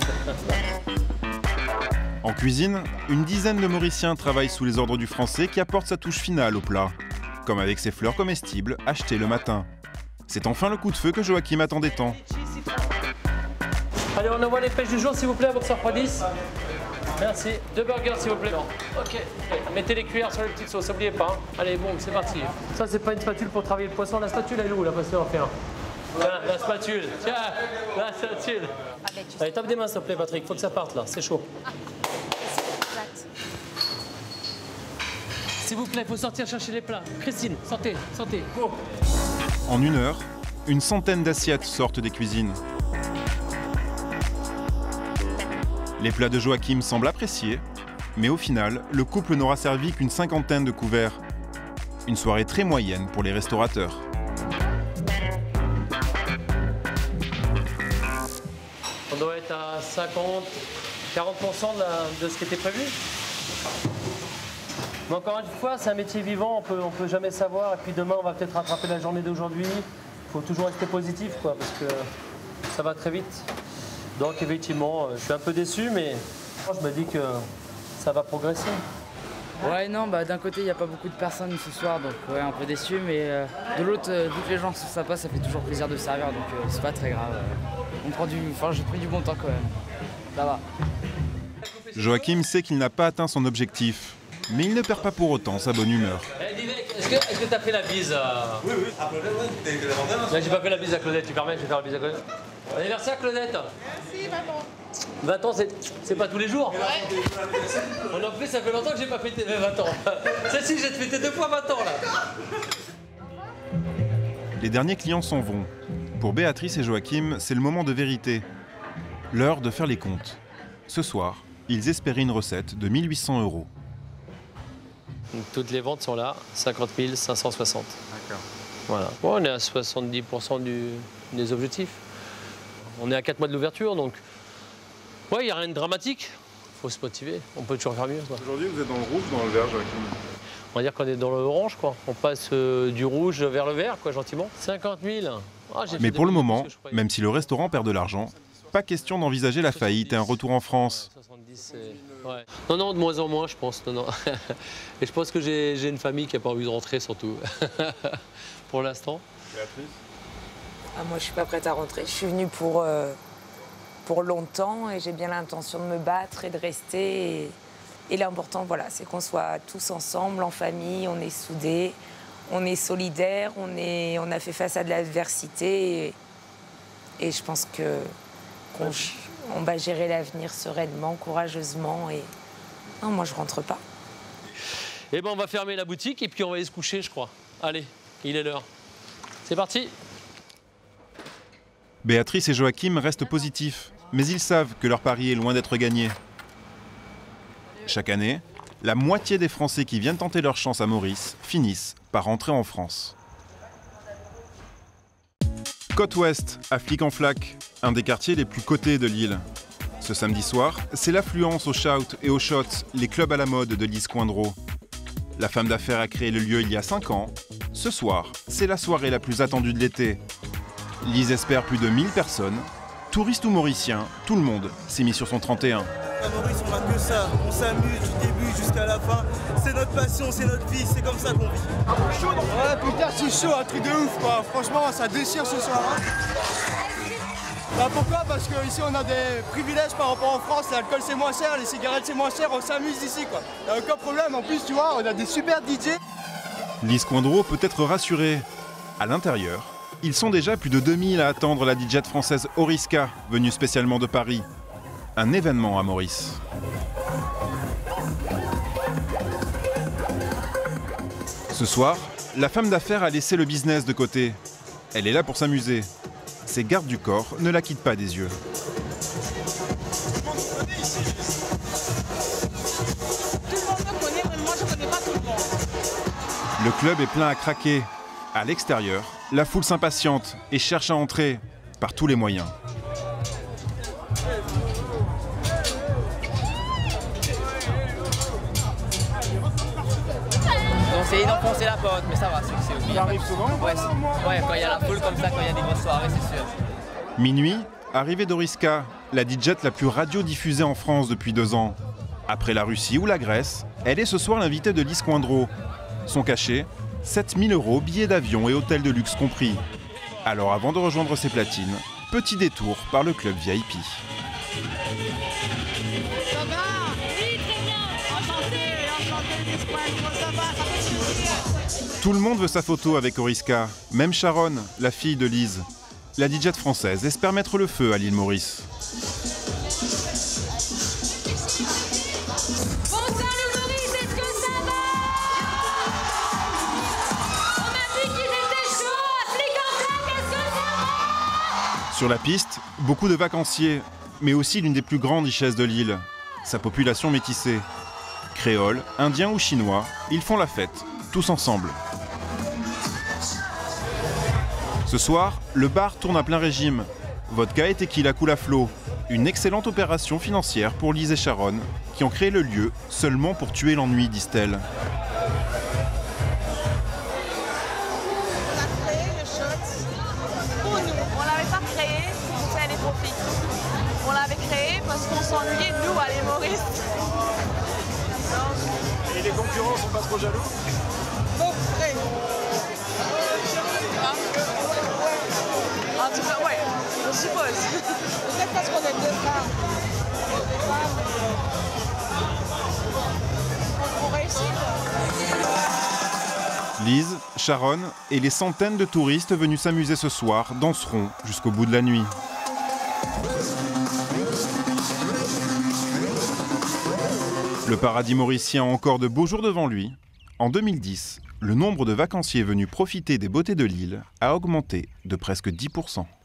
En cuisine, une dizaine de Mauriciens travaillent sous les ordres du Français qui apporte sa touche finale au plat, comme avec ces fleurs comestibles achetées le matin. C'est enfin le coup de feu que Joachim attendait tant. Allez, on envoie les pêches du jour, s'il vous plaît, avant que ça refroidisse. Merci. Deux burgers, s'il vous plaît. Ok. Mettez les cuillères sur les petites sauces, n'oubliez pas. Hein. Allez, bon, c'est parti. Ça, c'est pas une spatule pour travailler le poisson. La spatule, elle est où, la pasteur en faire? Tiens, la spatule. Tiens, la spatule. Allez, tape des mains, s'il te plaît, Patrick. Faut que ça parte, là. C'est chaud. S'il vous plaît, faut sortir chercher les plats. Christine, sortez, sortez. Go. En une heure, une centaine d'assiettes sortent des cuisines. Les plats de Joachim semblent appréciés, mais au final, le couple n'aura servi qu'une cinquantaine de couverts. Une soirée très moyenne pour les restaurateurs. On doit être à cinquante, quarante pour cent de, la, de ce qui était prévu. Mais encore une fois, c'est un métier vivant, on peut, on peut jamais savoir. Et puis demain, on va peut-être rattraper la journée d'aujourd'hui. Il faut toujours rester positif, quoi, parce que ça va très vite. Donc effectivement, je suis un peu déçu, mais je me dis que ça va progresser. Ouais, non, bah d'un côté il n'y a pas beaucoup de personnes ce soir, donc ouais, un peu déçu, mais euh, de l'autre, euh, vu que les gens sont sympas, ça fait toujours plaisir de servir, donc euh, c'est pas très grave. On prend du, enfin, j'ai pris du bon temps quand même. Ça va. Joachim sait qu'il n'a pas atteint son objectif, mais il ne perd pas pour autant sa bonne humeur. Eh, Divek, est-ce que tu as fait la bise à... Oui, oui, à Claudette, oui. Là, j'ai pas fait la bise à Claudette, tu permets, je vais faire la bise à Claudette. Anniversaire, Claudette. Merci, maman. vingt ans, c'est pas tous les jours. Ouais. En plus, ça fait longtemps que j'ai pas fêté mes vingt ans. Celle-ci, j'ai fêté deux fois vingt ans, là. Les derniers clients s'en vont. Pour Béatrice et Joachim, c'est le moment de vérité. L'heure de faire les comptes. Ce soir, ils espéraient une recette de mille huit cents euros. Donc, toutes les ventes sont là, cinquante mille cinq cent soixante. D'accord. Voilà. Bon, on est à soixante-dix pour cent du, des objectifs. On est à quatre mois de l'ouverture, donc ouais, il n'y a rien de dramatique. Il faut se motiver, on peut toujours faire mieux. Aujourd'hui, vous êtes dans le rouge ou dans le vert, Joachim? On va dire qu'on est dans le orange, quoi. On passe euh, du rouge vers le vert, quoi, gentiment. cinquante mille. Ah, mais pour le moment, même si le restaurant perd de l'argent, pas question d'envisager la faillite et un retour en France. soixante-dix, ouais. Non, non, de moins en moins, je pense. Non, non. Et je pense que j'ai une famille qui n'a pas envie de rentrer, surtout. Pour l'instant. Béatrice? Ah, moi, je suis pas prête à rentrer. Je suis venue pour, euh, pour longtemps et j'ai bien l'intention de me battre et de rester. Et, et l'important, voilà, c'est qu'on soit tous ensemble, en famille, on est soudés, on est solidaires, on, est, on a fait face à de l'adversité. Et, et je pense que qu'on on va gérer l'avenir sereinement, courageusement. Et non, moi, je rentre pas. Eh ben, on va fermer la boutique et puis on va aller se coucher, je crois. Allez, il est l'heure. C'est parti. Béatrice et Joachim restent positifs, mais ils savent que leur pari est loin d'être gagné. Chaque année, la moitié des Français qui viennent tenter leur chance à Maurice finissent par rentrer en France. Côte Ouest, à Flic-en-Flac, un des quartiers les plus cotés de l'île. Ce samedi soir, c'est l'affluence au Shout et au Shot, les clubs à la mode de Lise Coindreau. La femme d'affaires a créé le lieu il y a cinq ans. Ce soir, c'est la soirée la plus attendue de l'été. Lise espère plus de mille personnes. Touristes ou mauriciens, tout le monde s'est mis sur son trente et un. À Maurice, on n'a que ça. On s'amuse du début jusqu'à la fin. C'est notre passion, c'est notre vie, c'est comme ça qu'on vit. Ouais, putain, c'est chaud, un truc de ouf, quoi. Franchement, ça déchire ce soir. Hein. Bah pourquoi? Parce qu'ici, on a des privilèges par rapport en France. L'alcool, c'est moins cher, les cigarettes, c'est moins cher. On s'amuse ici, quoi. Y'a aucun problème. En plus, tu vois, on a des super D J. Lise Coindreau peut être rassurée. À l'intérieur, ils sont déjà plus de deux mille à attendre la D J française Oriska, venue spécialement de Paris. un événement à Maurice. Ce soir, la femme d'affaires a laissé le business de côté. Elle est là pour s'amuser. Ses gardes du corps ne la quittent pas des yeux. Le club est plein à craquer. À l'extérieur, la foule s'impatiente et cherche à entrer par tous les moyens. On essaye d'enfoncer la porte, mais ça va, c'est ok. Ça arrive souvent? Ouais, ouais, quand il y a la foule comme ça, quand il y a des grosses soirées, c'est sûr. Minuit, arrivée d'Oriska, la D J la plus radiodiffusée en France depuis deux ans. Après la Russie ou la Grèce, elle est ce soir l'invitée de Lise Coindreau. Son cachet, sept mille euros, billets d'avion et hôtels de luxe compris. Alors avant de rejoindre ses platines, petit détour par le club V I P. Ça va? Oui, très bien. Enchanté, enchanté, Lise Coindreau, ça va, ça fait plaisir. Tout le monde veut sa photo avec Oriska, même Sharon, la fille de Lise. La D J française espère mettre le feu à l'île Maurice. Sur la piste, beaucoup de vacanciers, mais aussi l'une des plus grandes richesses de l'île, sa population métissée. Créoles, indiens ou chinois, ils font la fête, tous ensemble. Ce soir, le bar tourne à plein régime. Vodka et tequila coulent à flot. Une excellente opération financière pour Lise et Sharon, qui ont créé le lieu seulement pour tuer l'ennui, disent-elles. On l'avait créé parce qu'on s'ennuyait, nous, à l'île Maurice. Et les concurrents sont pas trop jaloux? Bon, vrai. En tout cas, ouais, je suppose. Peut-être parce qu'on est deux femmes. Deux femmes, on, on réussit. Lise, Sharon et les centaines de touristes venus s'amuser ce soir danseront jusqu'au bout de la nuit. Le paradis mauricien a encore de beaux jours devant lui. En deux mille dix, le nombre de vacanciers venus profiter des beautés de l'île a augmenté de presque dix pour cent.